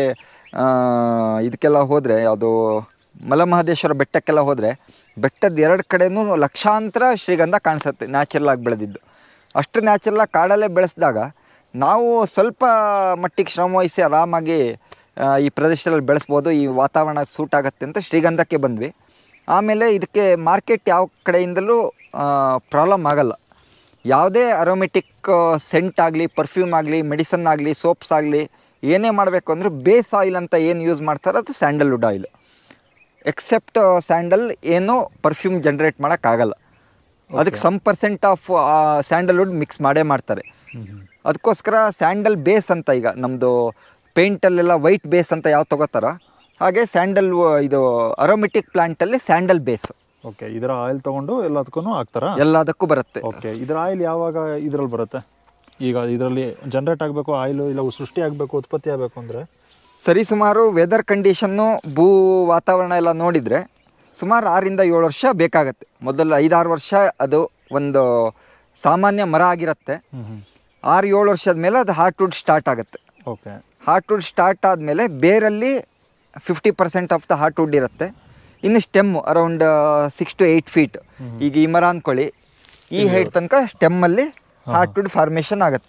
ಇದಕ್ಕೆಲ್ಲ ಹೋದರೆ, ಯಾವುದು ಮಲಮಹದೇಶ್ವರ ಬೆಟ್ಟಕ್ಕೆಲ್ಲ ಹೋದರೆ ಬೆಟ್ಟದ ಎರಡು ಕಡೆಯೂ ಲಕ್ಷಾಂತರ ಶ್ರೀಗಂಧ ಕಾಣಿಸುತ್ತೆ ನ್ಯಾಚುರಲಾಗಿ ಬೆಳೆದಿದ್ದು. ಅಷ್ಟು ನ್ಯಾಚುರಲಾಗಿ ಕಾಡಲ್ಲೇ ಬೆಳೆಸಿದಾಗ ನಾವು ಸ್ವಲ್ಪ ಮಟ್ಟಿಗೆ ಶ್ರಮವಹಿಸಿ ಆರಾಮಾಗಿ ಈ ಪ್ರದೇಶದಲ್ಲಿ ಬೆಳೆಸ್ಬೋದು, ಈ ವಾತಾವರಣ ಸೂಟ್ ಆಗುತ್ತೆ ಅಂತ ಶ್ರೀಗಂಧಕ್ಕೆ ಬಂದ್ವಿ. ಆಮೇಲೆ ಇದಕ್ಕೆ ಮಾರ್ಕೆಟ್ ಯಾವ ಕಡೆಯಿಂದಲೂ ಪ್ರಾಬ್ಲಮ್ ಆಗಲ್ಲ. ಯಾವುದೇ ಅರೋಮೆಟಿಕ್ ಸೆಂಟ್ ಆಗಲಿ, ಪರ್ಫ್ಯೂಮ್ ಆಗಲಿ, ಮೆಡಿಸನ್ ಆಗಲಿ, ಸೋಪ್ಸ್ ಆಗಲಿ ಏನೇ ಮಾಡಬೇಕು ಅಂದರೆ ಬೇಸ್ ಆಯಿಲ್ ಅಂತ ಏನು ಯೂಸ್ ಮಾಡ್ತಾರೆ ಅದು ಸ್ಯಾಂಡಲ್ವುಡ್ ಆಯಿಲ್. ಎಕ್ಸೆಪ್ಟ್ ಸ್ಯಾಂಡಲ್ ಏನು ಪರ್ಫ್ಯೂಮ್ ಜನ್ರೇಟ್ ಮಾಡೋಕ್ಕಾಗಲ್ಲ. ಅದಕ್ಕೆ some percent of sandalwood mix ಮಾಡೇ ಮಾಡ್ತಾರೆ. ಅದಕ್ಕೋಸ್ಕರ ಸ್ಯಾಂಡಲ್ ಬೇಸ್ ಅಂತ, ಈಗ ನಮ್ಮದು ಪೇಂಟಲ್ಲೆಲ್ಲ ವೈಟ್ ಬೇಸ್ ಅಂತ ಯಾವ ತೊಗೋತಾರೋ ಹಾಗೆ ಸ್ಯಾಂಡಲ್ ಇದು ಅರೋಮೆಟಿಕ್ ಪ್ಲಾಂಟಲ್ಲಿ ಸ್ಯಾಂಡಲ್ ಬೇಸ್. ಓಕೆ, ಇದರ ಆಯಿಲ್ ತೊಗೊಂಡು ಎಲ್ಲದಕ್ಕೂ ಹಾಕ್ತಾರಾ? ಎಲ್ಲದಕ್ಕೂ ಬರುತ್ತೆ. ಓಕೆ, ಇದರ ಆಯಿಲ್ ಯಾವಾಗ ಇದರಲ್ಲಿ ಬರುತ್ತೆ? ಈಗ ಇದರಲ್ಲಿ ಜನ್ರೇಟ್ ಆಗಬೇಕು ಆಯಿಲು, ಇಲ್ಲ ಸೃಷ್ಟಿ ಆಗಬೇಕು, ಉತ್ಪತ್ತಿ ಆಗಬೇಕು ಅಂದರೆ ಸರಿಸುಮಾರು ವೆದರ್ ಕಂಡೀಷನ್ನು, ಭೂ ವಾತಾವರಣ ಎಲ್ಲ ನೋಡಿದರೆ ಸುಮಾರು 6ರಿಂದ 7 ವರ್ಷ ಬೇಕಾಗತ್ತೆ. ಮೊದಲು 5-6 ವರ್ಷ ಅದು ಒಂದು ಸಾಮಾನ್ಯ ಮರ ಆಗಿರುತ್ತೆ. 6-7 ವರ್ಷದ ಮೇಲೆ ಅದು ಹಾರ್ಟ್ವುಡ್ ಸ್ಟಾರ್ಟ್ ಆಗುತ್ತೆ. ಓಕೆ, ಹಾರ್ಟ್ವುಡ್ ಸ್ಟಾರ್ಟ್ ಆದಮೇಲೆ ಬೇರಲ್ಲಿ 50% ಆಫ್ ದ ಹಾರ್ಟ್ವುಡ್ ಇರುತ್ತೆ. ಇನ್ನು ಸ್ಟೆಮ್ಮು ಅರೌಂಡ್ 6 to 8 ಫೀಟ್. ಈಗ ಈ ಮರ ಅಂದ್ಕೊಳ್ಳಿ, ಈ ಹೈಟ್ ತನಕ ಸ್ಟೆಮ್ಮಲ್ಲಿ ಹಾರ್ಟ್ವುಡ್ ಫಾರ್ಮೇಷನ್ ಆಗುತ್ತೆ.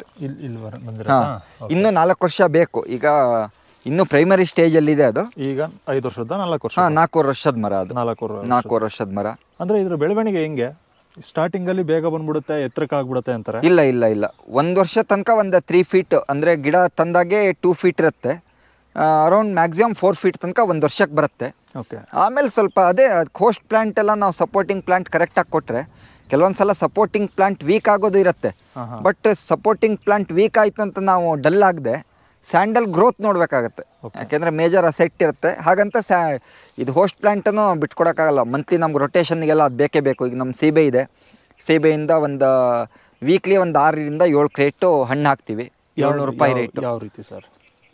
ಇನ್ನೂ 4 ವರ್ಷ ಬೇಕು. ಈಗ ಇನ್ನೂ ಪ್ರೈಮರಿ ಸ್ಟೇಜಲ್ಲಿದೆ ಅದು. ಈಗ 5 ವರ್ಷದ 4 ವರ್ಷ? 4 ವರ್ಷದ ಮರ ಅದು. 4 ವರ್ಷದ ಮರ. ಅಂದರೆ ಇದ್ರ ಬೆಳವಣಿಗೆ ಹೆಂಗೆ? ಸ್ಟಾರ್ಟಿಂಗಲ್ಲಿ ಬೇಗ ಬಂದ್ಬಿಡುತ್ತೆ, ಎತ್ತರಕ್ಕೆ ಆಗ್ಬಿಡುತ್ತೆ ಅಂತಾರೆ? ಇಲ್ಲ, 1 ವರ್ಷ ತನಕ ಒಂದು 3 ಫೀಟ್, ಅಂದರೆ ಗಿಡ ತಂದಾಗೆ 2 ಫೀಟ್ ಇರುತ್ತೆ. ಅರೌಂಡ್ ಮ್ಯಾಕ್ಸಿಮಮ್ 4 ಫೀಟ್ ತನಕ 1 ವರ್ಷಕ್ಕೆ ಬರುತ್ತೆ. ಓಕೆ, ಆಮೇಲೆ ಸ್ವಲ್ಪ ಅದೇ ಹೋಸ್ಟ್ ಪ್ಲಾಂಟ್ ಎಲ್ಲ ನಾವು ಸಪೋರ್ಟಿಂಗ್ ಪ್ಲಾಂಟ್ ಕರೆಕ್ಟಾಗಿ ಕೊಟ್ಟರೆ, ಕೆಲವೊಂದು ಸಲ ಸಪೋರ್ಟಿಂಗ್ ಪ್ಲಾಂಟ್ ವೀಕ್ ಆಗೋದು ಇರುತ್ತೆ. ಬಟ್ ಸಪೋರ್ಟಿಂಗ್ ಪ್ಲಾಂಟ್ ವೀಕ್ ಆಯಿತು ಅಂತ ನಾವು ಡಲ್ ಆಗದೆ ಸ್ಯಾಂಡಲ್ ಗ್ರೋತ್ ನೋಡಬೇಕಾಗತ್ತೆ. ಯಾಕೆಂದರೆ ಮೇಜರ್ ಅಸೆಟ್ ಇರುತ್ತೆ. ಹಾಗಂತ ಇದು ಹೋಸ್ಟ್ ಪ್ಲಾಂಟನ್ನು ಬಿಟ್ಕೊಡೋಕ್ಕಾಗಲ್ಲ. ಮಂತ್ಲಿ ನಮ್ಗೆ ರೊಟೇಷನ್ಗೆಲ್ಲ ಅದು ಬೇಕೇ ಬೇಕು. ಈಗ ನಮ್ಮ ಸೀಬೆ ಇದೆ, ಸೀಬೆಯಿಂದ ಒಂದು ವೀಕ್ಲಿ ಒಂದು 6ರಿಂದ 7 ಕ್ರೇಟು ಹಣ್ಣು ಹಾಕ್ತೀವಿ. 700 ರೂಪಾಯಿ ರೇಟು. ಯಾವ ರೀತಿ ಸರ್?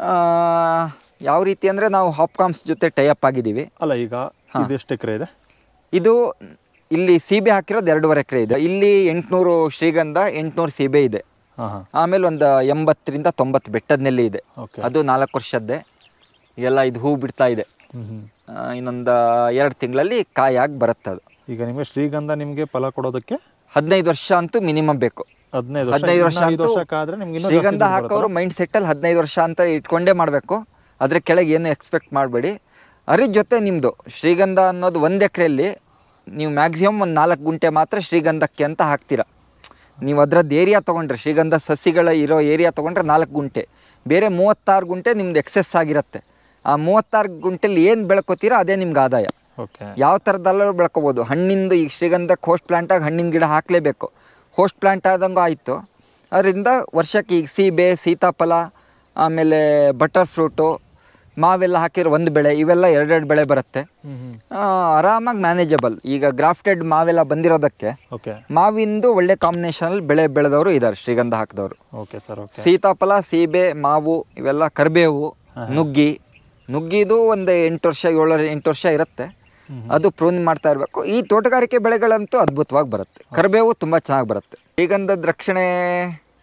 ಯಾವ ರೀತಿ ಅಂದರೆ ನಾವು ಹಾಪ್ಕಾಮ್ಸ್ ಜೊತೆ ಟೈಅಪ್ ಆಗಿದ್ದೀವಿ. ಅಲ್ಲ, ಈಗ ಇದೆಷ್ಟು ಎಕರೆ ಇದೆ? ಇದು ಇಲ್ಲಿ ಸೀಬೆ ಹಾಕಿರೋದು 2.5 ಎಕರೆ ಇದೆ. ಇಲ್ಲಿ 800 ಶ್ರೀಗಂಧ, 800 ಸೀಬೆ ಇದೆ. ಆಮೇಲೆ ಒಂದು 80ರಿಂದ 90 ಬೆಟ್ಟದ ನೆಲ್ಲಿ ಇದೆ. ಅದು 4 ವರ್ಷದ್ದೇ. ಎಲ್ಲ ಇದು ಹೂ ಬಿಡ್ತಾ ಇದೆ. ಇನ್ನೊಂದು 2 ತಿಂಗಳಲ್ಲಿ ಕಾಯಾಗಿ ಬರುತ್ತೆ ಅದು. ಈಗ ನಿಮಗೆ ಶ್ರೀಗಂಧ ನಿಮಗೆ ಫಲ ಕೊಡೋದಕ್ಕೆ 15 ವರ್ಷ ಅಂತೂ ಮಿನಿಮಮ್ ಬೇಕು. 15 ವರ್ಷ ಶ್ರೀಗಂಧ ಹಾಕೋರು ಮೈಂಡ್ ಸೆಟ್ಟಲ್ಲಿ 15 ವರ್ಷ ಅಂತ ಇಟ್ಕೊಂಡೇ ಮಾಡಬೇಕು. ಅದ್ರ ಕೆಳಗೆ ಏನು ಎಕ್ಸ್ಪೆಕ್ಟ್ ಮಾಡಬೇಡಿ. ಅದ್ರ ಜೊತೆ ನಿಮ್ಮದು ಶ್ರೀಗಂಧ ಅನ್ನೋದು 1 ಎಕರೆಯಲ್ಲಿ ನೀವು ಮ್ಯಾಕ್ಸಿಮಮ್ ಒಂದು 4 ಗುಂಟೆ ಮಾತ್ರ ಶ್ರೀಗಂಧಕ್ಕೆ ಅಂತ ಹಾಕ್ತೀರಾ. ನೀವು ಅದರದ್ದು ಏರಿಯಾ ತೊಗೊಂಡ್ರೆ, ಶ್ರೀಗಂಧ ಸಸಿಗಳ ಇರೋ ಏರಿಯಾ ತೊಗೊಂಡ್ರೆ 4 ಗುಂಟೆ, ಬೇರೆ 36 ಗುಂಟೆ ನಿಮ್ದು ಎಕ್ಸೆಸ್ ಆಗಿರುತ್ತೆ. ಆ 36 ಗುಂಟೆಲಿ ಏನು ಬೆಳ್ಕೋತೀರೋ ಅದೇ ನಿಮ್ಗೆ ಆದಾಯ. ಯಾವ ಥರದ್ದೆಲ್ಲರೂ ಬೆಳ್ಕೊಬೋದು. ಹಣ್ಣಿಂದು ಈಗ ಶ್ರೀಗಂಧಕ್ಕೆ ಹೋಸ್ಟ್ ಪ್ಲಾಂಟಾಗಿ ಹಣ್ಣಿನ ಗಿಡ ಹಾಕಲೇಬೇಕು. ಹೋಸ್ಟ್ ಪ್ಲಾಂಟ್ ಆದಂಗೂ ಆಯಿತು. ಅದರಿಂದ ವರ್ಷಕ್ಕೆ ಈಗ ಸೀಬೆ, ಸೀತಾಫಲ, ಆಮೇಲೆ ಬಟರ್ ಫ್ರೂಟು, ಮಾವೆಲ್ಲ ಹಾಕಿರೋ 1 ಬೆಳೆ, ಇವೆಲ್ಲ 2 ಬೆಳೆ ಬರುತ್ತೆ. ಆರಾಮಾಗಿ ಮ್ಯಾನೇಜಬಲ್. ಈಗ ಗ್ರಾಫ್ಟೆಡ್ ಮಾವೆಲ್ಲ ಬಂದಿರೋದಕ್ಕೆ ಮಾವಿಂದು ಒಳ್ಳೆ ಕಾಂಬಿನೇಷನಲ್ಲಿ ಬೆಳೆ ಬೆಳೆದವರು ಇದ್ದಾರೆ ಶ್ರೀಗಂಧ ಹಾಕಿದವರು. ಸೀತಾಫಲ, ಸೀಬೆ, ಮಾವು, ಇವೆಲ್ಲ ಕರಿಬೇವು, ನುಗ್ಗಿದು ಒಂದು 8 ವರ್ಷ 7-8 ವರ್ಷ ಇರುತ್ತೆ. ಅದು ಪ್ರೂನ್ ಮಾಡ್ತಾ ಇರಬೇಕು. ಈ ತೋಟಗಾರಿಕೆ ಬೆಳೆಗಳಂತೂ ಅದ್ಭುತವಾಗಿ ಬರುತ್ತೆ. ಕರಿಬೇವು ತುಂಬ ಚೆನ್ನಾಗಿ ಬರುತ್ತೆ. ಶ್ರೀಗಂಧದ ರಕ್ಷಣೆ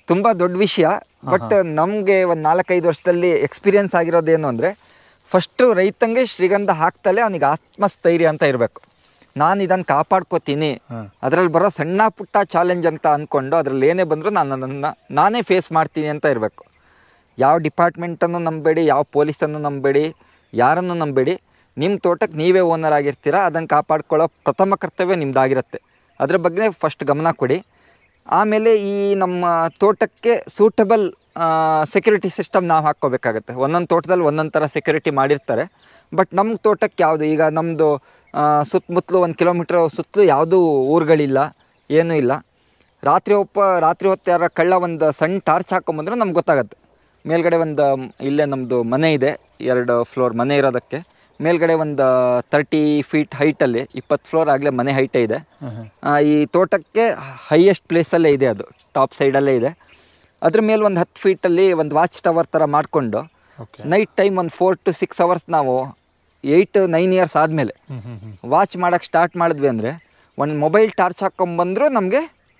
ತುಂಬ ದೊಡ್ಡ ವಿಷಯ. ಬಟ್ ನಮಗೆ ಒಂದು 4-5 ವರ್ಷದಲ್ಲಿ ಎಕ್ಸ್ಪೀರಿಯನ್ಸ್ ಆಗಿರೋದೇನು ಅಂದರೆ, ಫಸ್ಟು ರೈತಂಗೆ ಶ್ರೀಗಂಧ ಹಾಕ್ತಲೇ ಅವನಿಗೆ ಆತ್ಮಸ್ಥೈರ್ಯ ಅಂತ ಇರಬೇಕು. ನಾನು ಇದನ್ನು ಕಾಪಾಡ್ಕೋತೀನಿ, ಅದರಲ್ಲಿ ಬರೋ ಸಣ್ಣ ಪುಟ್ಟ ಚಾಲೆಂಜ್ ಅಂತ ಅಂದ್ಕೊಂಡು ಅದರಲ್ಲಿ ಏನೇ ಬಂದರೂ ನಾನೇ ಫೇಸ್ ಮಾಡ್ತೀನಿ ಅಂತ ಇರಬೇಕು. ಯಾವ ಡಿಪಾರ್ಟ್ಮೆಂಟನ್ನು ನಂಬೇಡಿ, ಯಾವ ಪೊಲೀಸನ್ನು ನಂಬೇಡಿ, ಯಾರನ್ನು ನಂಬೇಡಿ. ನಿಮ್ಮ ತೋಟಕ್ಕೆ ನೀವೇ ಓನರ್ ಆಗಿರ್ತೀರ, ಅದನ್ನು ಕಾಪಾಡ್ಕೊಳ್ಳೋ ಪ್ರಥಮ ಕರ್ತವ್ಯ ನಿಮ್ಮದಾಗಿರುತ್ತೆ. ಅದ್ರ ಬಗ್ಗೆ ಫಸ್ಟ್ ಗಮನ ಕೊಡಿ. ಆಮೇಲೆ ಈ ನಮ್ಮ ತೋಟಕ್ಕೆ ಸೂಟಬಲ್ ಸೆಕ್ಯೂರಿಟಿ ಸಿಸ್ಟಮ್ ನಾವು ಹಾಕ್ಕೋಬೇಕಾಗತ್ತೆ. ಒಂದೊಂದು ತೋಟದಲ್ಲಿ ಒಂದೊಂದು ಥರ ಸೆಕ್ಯೂರಿಟಿ ಮಾಡಿರ್ತಾರೆ. ಬಟ್ ನಮ್ಮ ತೋಟಕ್ಕೆ ಯಾವುದು, ಈಗ ನಮ್ಮದು ಸುತ್ತಮುತ್ತಲು 1 ಕಿಲೋಮೀಟ್ರ್ ಸುತ್ತಲೂ ಯಾವುದೂ ಊರುಗಳಿಲ್ಲ, ಏನೂ ಇಲ್ಲ. ರಾತ್ರಿ ಹೊತ್ತು ಯಾರ ಕಳ್ಳ ಒಂದು ಸಣ್ಣ ಟಾರ್ಚ್ ಹಾಕ್ಕೊಂಬಂದ್ರೆ ನಮ್ಗೆ ಗೊತ್ತಾಗುತ್ತೆ. ಮೇಲ್ಗಡೆ ಒಂದು ಇಲ್ಲೇ ನಮ್ಮದು ಮನೆ ಇದೆ, 2 ಫ್ಲೋರ್ ಮನೆ ಇರೋದಕ್ಕೆ. ಮೇಲ್ಗಡೆ ಒಂದು 30 ಫೀಟ್ ಹೈಟಲ್ಲಿ 20 ಫ್ಲೋರ್ ಆಗಲೇ ಮನೆ ಹೈಟೇ ಇದೆ. ಈ ತೋಟಕ್ಕೆ ಹೈಯೆಸ್ಟ್ ಪ್ಲೇಸಲ್ಲೇ ಇದೆ, ಅದು ಟಾಪ್ ಸೈಡಲ್ಲೇ ಇದೆ. ಅದ್ರ ಮೇಲೆ ಒಂದು 10 ಫೀಟಲ್ಲಿ ಒಂದು ವಾಚ್ ಟವರ್ ಥರ ಮಾಡಿಕೊಂಡು ನೈಟ್ ಟೈಮ್ ಒಂದು 4 to 6 ಅವರ್ಸ್ ನಾವು 8-9 ಇಯರ್ಸ್ ಆದಮೇಲೆ ವಾಚ್ ಮಾಡೋಕ್ಕೆ ಸ್ಟಾರ್ಟ್ ಮಾಡಿದ್ವಿ ಅಂದರೆ, ಒಂದು ಮೊಬೈಲ್ ಟಾರ್ಚ್ ಹಾಕ್ಕೊಂಬಂದರೂ ನಮಗೆ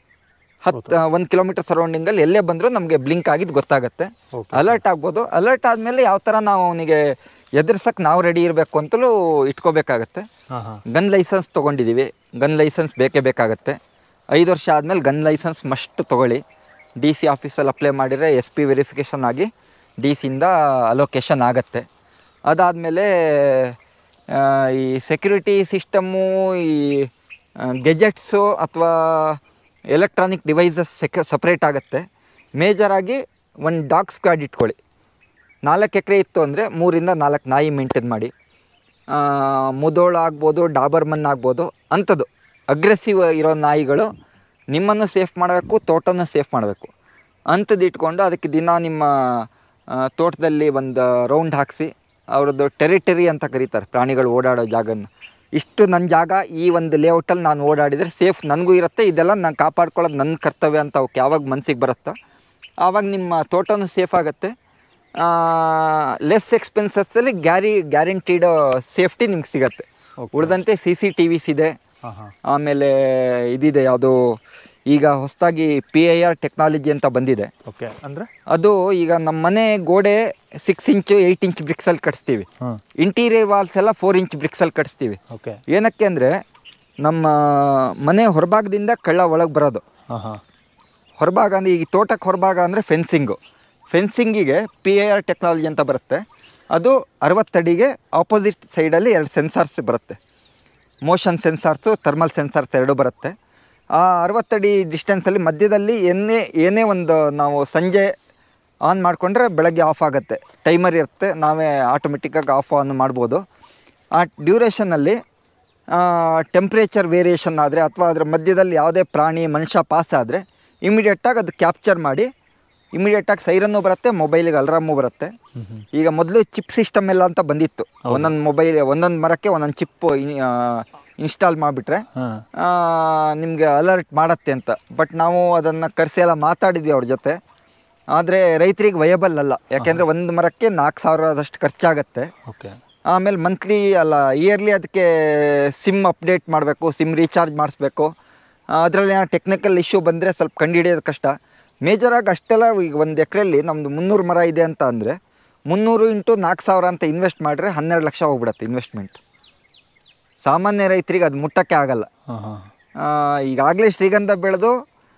1 ಕಿಲೋಮೀಟರ್ ಸರೌಂಡಿಂಗಲ್ಲಿ ಎಲ್ಲೇ ಬಂದರೂ ನಮಗೆ ಬ್ಲಿಂಕ್ ಆಗಿದ್ದು ಗೊತ್ತಾಗುತ್ತೆ. ಅಲರ್ಟ್ ಆಗ್ಬೋದು. ಅಲರ್ಟ್ ಆದಮೇಲೆ ಯಾವ ಥರ ನಾವು ಅವನಿಗೆ ಎದುರ್ಸಕ್ಕೆ ನಾವು ರೆಡಿ ಇರಬೇಕು ಅಂತಲೂ ಇಟ್ಕೋಬೇಕಾಗತ್ತೆ. ಗನ್ ಲೈಸೆನ್ಸ್ ತೊಗೊಂಡಿದ್ದೀವಿ. ಗನ್ ಲೈಸೆನ್ಸ್ ಬೇಕೇ ಬೇಕಾಗತ್ತೆ. 5 ವರ್ಷ ಆದಮೇಲೆ ಗನ್ ಲೈಸೆನ್ಸ್ ಮಸ್ಟ್ ತೊಗೊಳ್ಳಿ. DC ಆಫೀಸಲ್ಲಿ ಅಪ್ಲೈ ಮಾಡಿದರೆ SP ವೆರಿಫಿಕೇಷನ್ ಆಗಿ DC-ಯಿಂದ ಅಲೋಕೇಶನ್ ಆಗುತ್ತೆ. ಅದಾದಮೇಲೆ ಈ ಸೆಕ್ಯೂರಿಟಿ ಸಿಸ್ಟಮ್ಮು, ಈ ಗೆಜೆಟ್ಸು ಅಥವಾ ಎಲೆಕ್ಟ್ರಾನಿಕ್ ಡಿವೈಸಸ್ ಸಪ್ರೇಟ್ ಆಗುತ್ತೆ. ಮೇಜರಾಗಿ ಒಂದು ಡಾಗ್ ಸ್ಕ್ವಾಡ್ ಇಟ್ಕೊಳ್ಳಿ. 4 ಎಕರೆ ಇತ್ತು ಅಂದರೆ 3-4 ನಾಯಿ ಮೇಂಟೈನ್ ಮಾಡಿ. ಮುದೋಳ ಆಗ್ಬೋದು, ಡಾಬರ್ಮನ್ ಆಗ್ಬೋದು, ಅಂಥದ್ದು ಅಗ್ರೆಸಿವ್ ಇರೋ ನಾಯಿಗಳು ನಿಮ್ಮನ್ನು ಸೇಫ್ ಮಾಡಬೇಕು, ತೋಟನ ಸೇಫ್ ಮಾಡಬೇಕು. ಅಂಥದ್ದು ಇಟ್ಕೊಂಡು ಅದಕ್ಕೆ ದಿನ ನಿಮ್ಮ ತೋಟದಲ್ಲಿ ಒಂದು ರೌಂಡ್ ಹಾಕಿಸಿ, ಅವ್ರದ್ದು ಟೆರಿಟರಿ ಅಂತ ಕರೀತಾರೆ, ಪ್ರಾಣಿಗಳು ಓಡಾಡೋ ಜಾಗನ. ಇಷ್ಟು ನನ್ನ ಜಾಗ, ಈ ಒಂದು ಲೇಔಟಲ್ಲಿ ನಾನು ಓಡಾಡಿದರೆ ಸೇಫ್ ನನಗೂ ಇರುತ್ತೆ, ಇದೆಲ್ಲ ನಾನು ಕಾಪಾಡ್ಕೊಳ್ಳೋದು ನನ್ನ ಕರ್ತವ್ಯ ಅಂತ ಅವಕ್ಕೆ ಯಾವಾಗ ಮನಸ್ಸಿಗೆ ಬರುತ್ತೋ ಆವಾಗ ನಿಮ್ಮ ತೋಟನೂ ಸೇಫ್ ಆಗುತ್ತೆ. ಲೆಸ್ ಎಕ್ಸ್ಪೆನ್ಸಸ್ಸಲ್ಲಿ ಗ್ಯಾರಂಟಿಡ್ ಸೇಫ್ಟಿ ನಿಮ್ಗೆ ಸಿಗುತ್ತೆ. ಉಳಿದಂತೆ CCTVs ಇದೆ. ಆಮೇಲೆ ಇದಿದೆ, ಯಾವುದು ಈಗ ಹೊಸದಾಗಿ PIR ಟೆಕ್ನಾಲಜಿ ಅಂತ ಬಂದಿದೆ. ಓಕೆ, ಅಂದರೆ ಅದು ಈಗ ನಮ್ಮ ಮನೆ ಗೋಡೆ 6 ಇಂಚ್ 8 ಇಂಚ್ ಬ್ರಿಕ್ಸಲ್ಲಿ ಕಟ್ಸ್ತೀವಿ. ಇಂಟೀರಿಯರ್ ವಾಲ್ಸ್ ಎಲ್ಲ 4 ಇಂಚ್ ಬ್ರಿಕ್ಸಲ್ಲಿ ಕಟ್ಸ್ತೀವಿ. ಏನಕ್ಕೆ ಅಂದರೆ ನಮ್ಮ ಮನೆ ಹೊರಭಾಗದಿಂದ ಕಳ್ಳ ಒಳಗೆ ಬರೋದು. ಹೊರಭಾಗ ಅಂದರೆ ಈಗ ತೋಟಕ್ಕೆ ಹೊರಭಾಗ ಅಂದರೆ ಫೆನ್ಸಿಂಗಿಗೆ PIR ಟೆಕ್ನಾಲಜಿ ಅಂತ ಬರುತ್ತೆ. ಅದು 60 ಅಡಿಗೆ ಆಪೋಸಿಟ್ ಸೈಡಲ್ಲಿ 2 ಸೆನ್ಸಾರ್ಸ್ ಬರುತ್ತೆ. ಮೋಷನ್ ಸೆನ್ಸಾರ್ಸು, ಥರ್ಮಲ್ ಸೆನ್ಸಾರ್ಸ್ 2 ಬರುತ್ತೆ. ಆ 60 ಅಡಿ ಡಿಸ್ಟೆನ್ಸಲ್ಲಿ ಮಧ್ಯದಲ್ಲಿ ಏನೇ ಒಂದು ನಾವು ಸಂಜೆ ಆನ್ ಮಾಡಿಕೊಂಡ್ರೆ ಬೆಳಗ್ಗೆ ಆಫ್ ಆಗುತ್ತೆ. ಟೈಮರ್ ಇರುತ್ತೆ, ನಾವೇ ಆಟೋಮೆಟಿಕ್ಕಾಗಿ ಆಫ್ ಆನ್ ಮಾಡ್ಬೋದು. ಆ ಡ್ಯೂರೇಷನಲ್ಲಿ ಟೆಂಪ್ರೇಚರ್ ವೇರಿಯೇಷನ್ ಆದರೆ ಅಥವಾ ಅದರ ಮಧ್ಯದಲ್ಲಿ ಯಾವುದೇ ಪ್ರಾಣಿ ಮನುಷ್ಯ ಪಾಸ್ ಆದರೆ ಇಮಿಡಿಯೇಟಾಗಿ ಅದು ಕ್ಯಾಪ್ಚರ್ ಮಾಡಿ ಇಮಿಡಿಯೇಟಾಗಿ ಸೈರನ್ನು ಬರುತ್ತೆ, ಮೊಬೈಲಿಗೆ ಅಲಾರಾಮು ಬರುತ್ತೆ. ಈಗ ಮೊದಲು ಚಿಪ್ ಸಿಸ್ಟಮ್ ಎಲ್ಲ ಅಂತ ಬಂದಿತ್ತು. ಒಂದೊಂದು ಮರಕ್ಕೆ ಒಂದೊಂದು ಚಿಪ್ ಇನ್ಸ್ಟಾಲ್ ಮಾಡಿಬಿಟ್ರೆ ನಿಮಗೆ ಅಲರ್ಟ್ ಮಾಡತ್ತೆ ಅಂತ. ಬಟ್ ನಾವು ಅದನ್ನು ಕರೆಸಿ ಎಲ್ಲ ಮಾತಾಡಿದ್ವಿ ಅವ್ರ ಜೊತೆ. ಆದರೆ ರೈತರಿಗೆ ವಯಬಲ್ ಅಲ್ಲ, ಯಾಕೆಂದರೆ ಒಂದು ಮರಕ್ಕೆ 4,000 ಖರ್ಚಾಗತ್ತೆ. ಆಮೇಲೆ ಇಯರ್ಲಿ ಅದಕ್ಕೆ ಸಿಮ್ ಅಪ್ಡೇಟ್ ಮಾಡಬೇಕು, ಸಿಮ್ ರೀಚಾರ್ಜ್ ಮಾಡಿಸ್ಬೇಕು. ಅದರಲ್ಲಿ ಟೆಕ್ನಿಕಲ್ ಇಶ್ಯೂ ಬಂದರೆ ಸ್ವಲ್ಪ ಕಂಡುಹಿಡಿಯೋದು ಕಷ್ಟ. ಮೇಜರಾಗಿ ಅಷ್ಟೆಲ್ಲ ಈಗ 1 ಎಕರೆಯಲ್ಲಿ ನಮ್ಮದು 300 ಮರ ಇದೆ ಅಂತ ಅಂದರೆ 300 × 4,000 ಅಂತ ಇನ್ವೆಸ್ಟ್ ಮಾಡಿದ್ರೆ 12 ಲಕ್ಷ ಹೋಗ್ಬಿಡತ್ತೆ ಇನ್ವೆಸ್ಟ್ಮೆಂಟ್. ಸಾಮಾನ್ಯ ರೈತರಿಗೆ ಅದು ಮುಟ್ಟಕ್ಕೆ ಆಗಲ್ಲ. ಈಗಾಗಲೇ ಶ್ರೀಗಂಧ ಬೆಳೆದು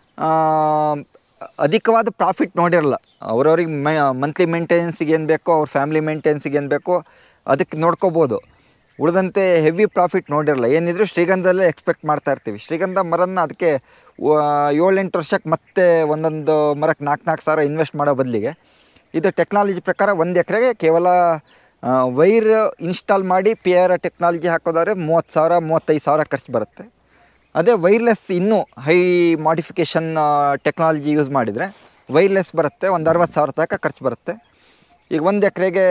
ಅಧಿಕವಾದ ಪ್ರಾಫಿಟ್ ನೋಡಿರಲ್ಲ. ಅವ್ರವ್ರಿಗೆ ಮಂತ್ಲಿ ಮೇಂಟೆನೆನ್ಸಿಗೆ ಏನು ಬೇಕೋ, ಅವ್ರ ಫ್ಯಾಮಿಲಿ ಮೇಂಟೆನೆನ್ಸಿಗೆ ಏನು ಬೇಕೋ ಅದಕ್ಕೆ ನೋಡ್ಕೋಬೋದು. ಉಳಿದಂತೆ ಹೆವಿ ಪ್ರಾಫಿಟ್ ನೋಡಿರಲ್ಲ. ಏನಿದ್ರು ಶ್ರೀಗಂಧದಲ್ಲೇ ಎಕ್ಸ್ಪೆಕ್ಟ್ ಮಾಡ್ತಾ ಇರ್ತೀವಿ. ಶ್ರೀಗಂಧ ಮರನ ಅದಕ್ಕೆ 7-8 ವರ್ಷಕ್ಕೆ ಮತ್ತೆ ಒಂದೊಂದು ಮರಕ್ಕೆ 4,000 ಇನ್ವೆಸ್ಟ್ ಮಾಡೋ ಬದಲಿಗೆ ಇದು ಟೆಕ್ನಾಲಜಿ ಪ್ರಕಾರ 1 ಎಕರೆಗೆ ಕೇವಲ ವೈರ್ ಇನ್ಸ್ಟಾಲ್ ಮಾಡಿ PIR ಟೆಕ್ನಾಲಜಿ ಹಾಕೋದಾದ್ರೆ 30,000-35,000 ಖರ್ಚು ಬರುತ್ತೆ. ಅದೇ ವೈರ್ಲೆಸ್ ಇನ್ನೂ ಹೈ ಮಾಡಿಫಿಕೇಷನ್ ಟೆಕ್ನಾಲಜಿ ಯೂಸ್ ಮಾಡಿದರೆ ವೈರ್ಲೆಸ್ ಬರುತ್ತೆ, ಒಂದು 60,000 ತನಕ ಖರ್ಚು ಬರುತ್ತೆ. ಈಗ 1 ಎಕರೆಗೆ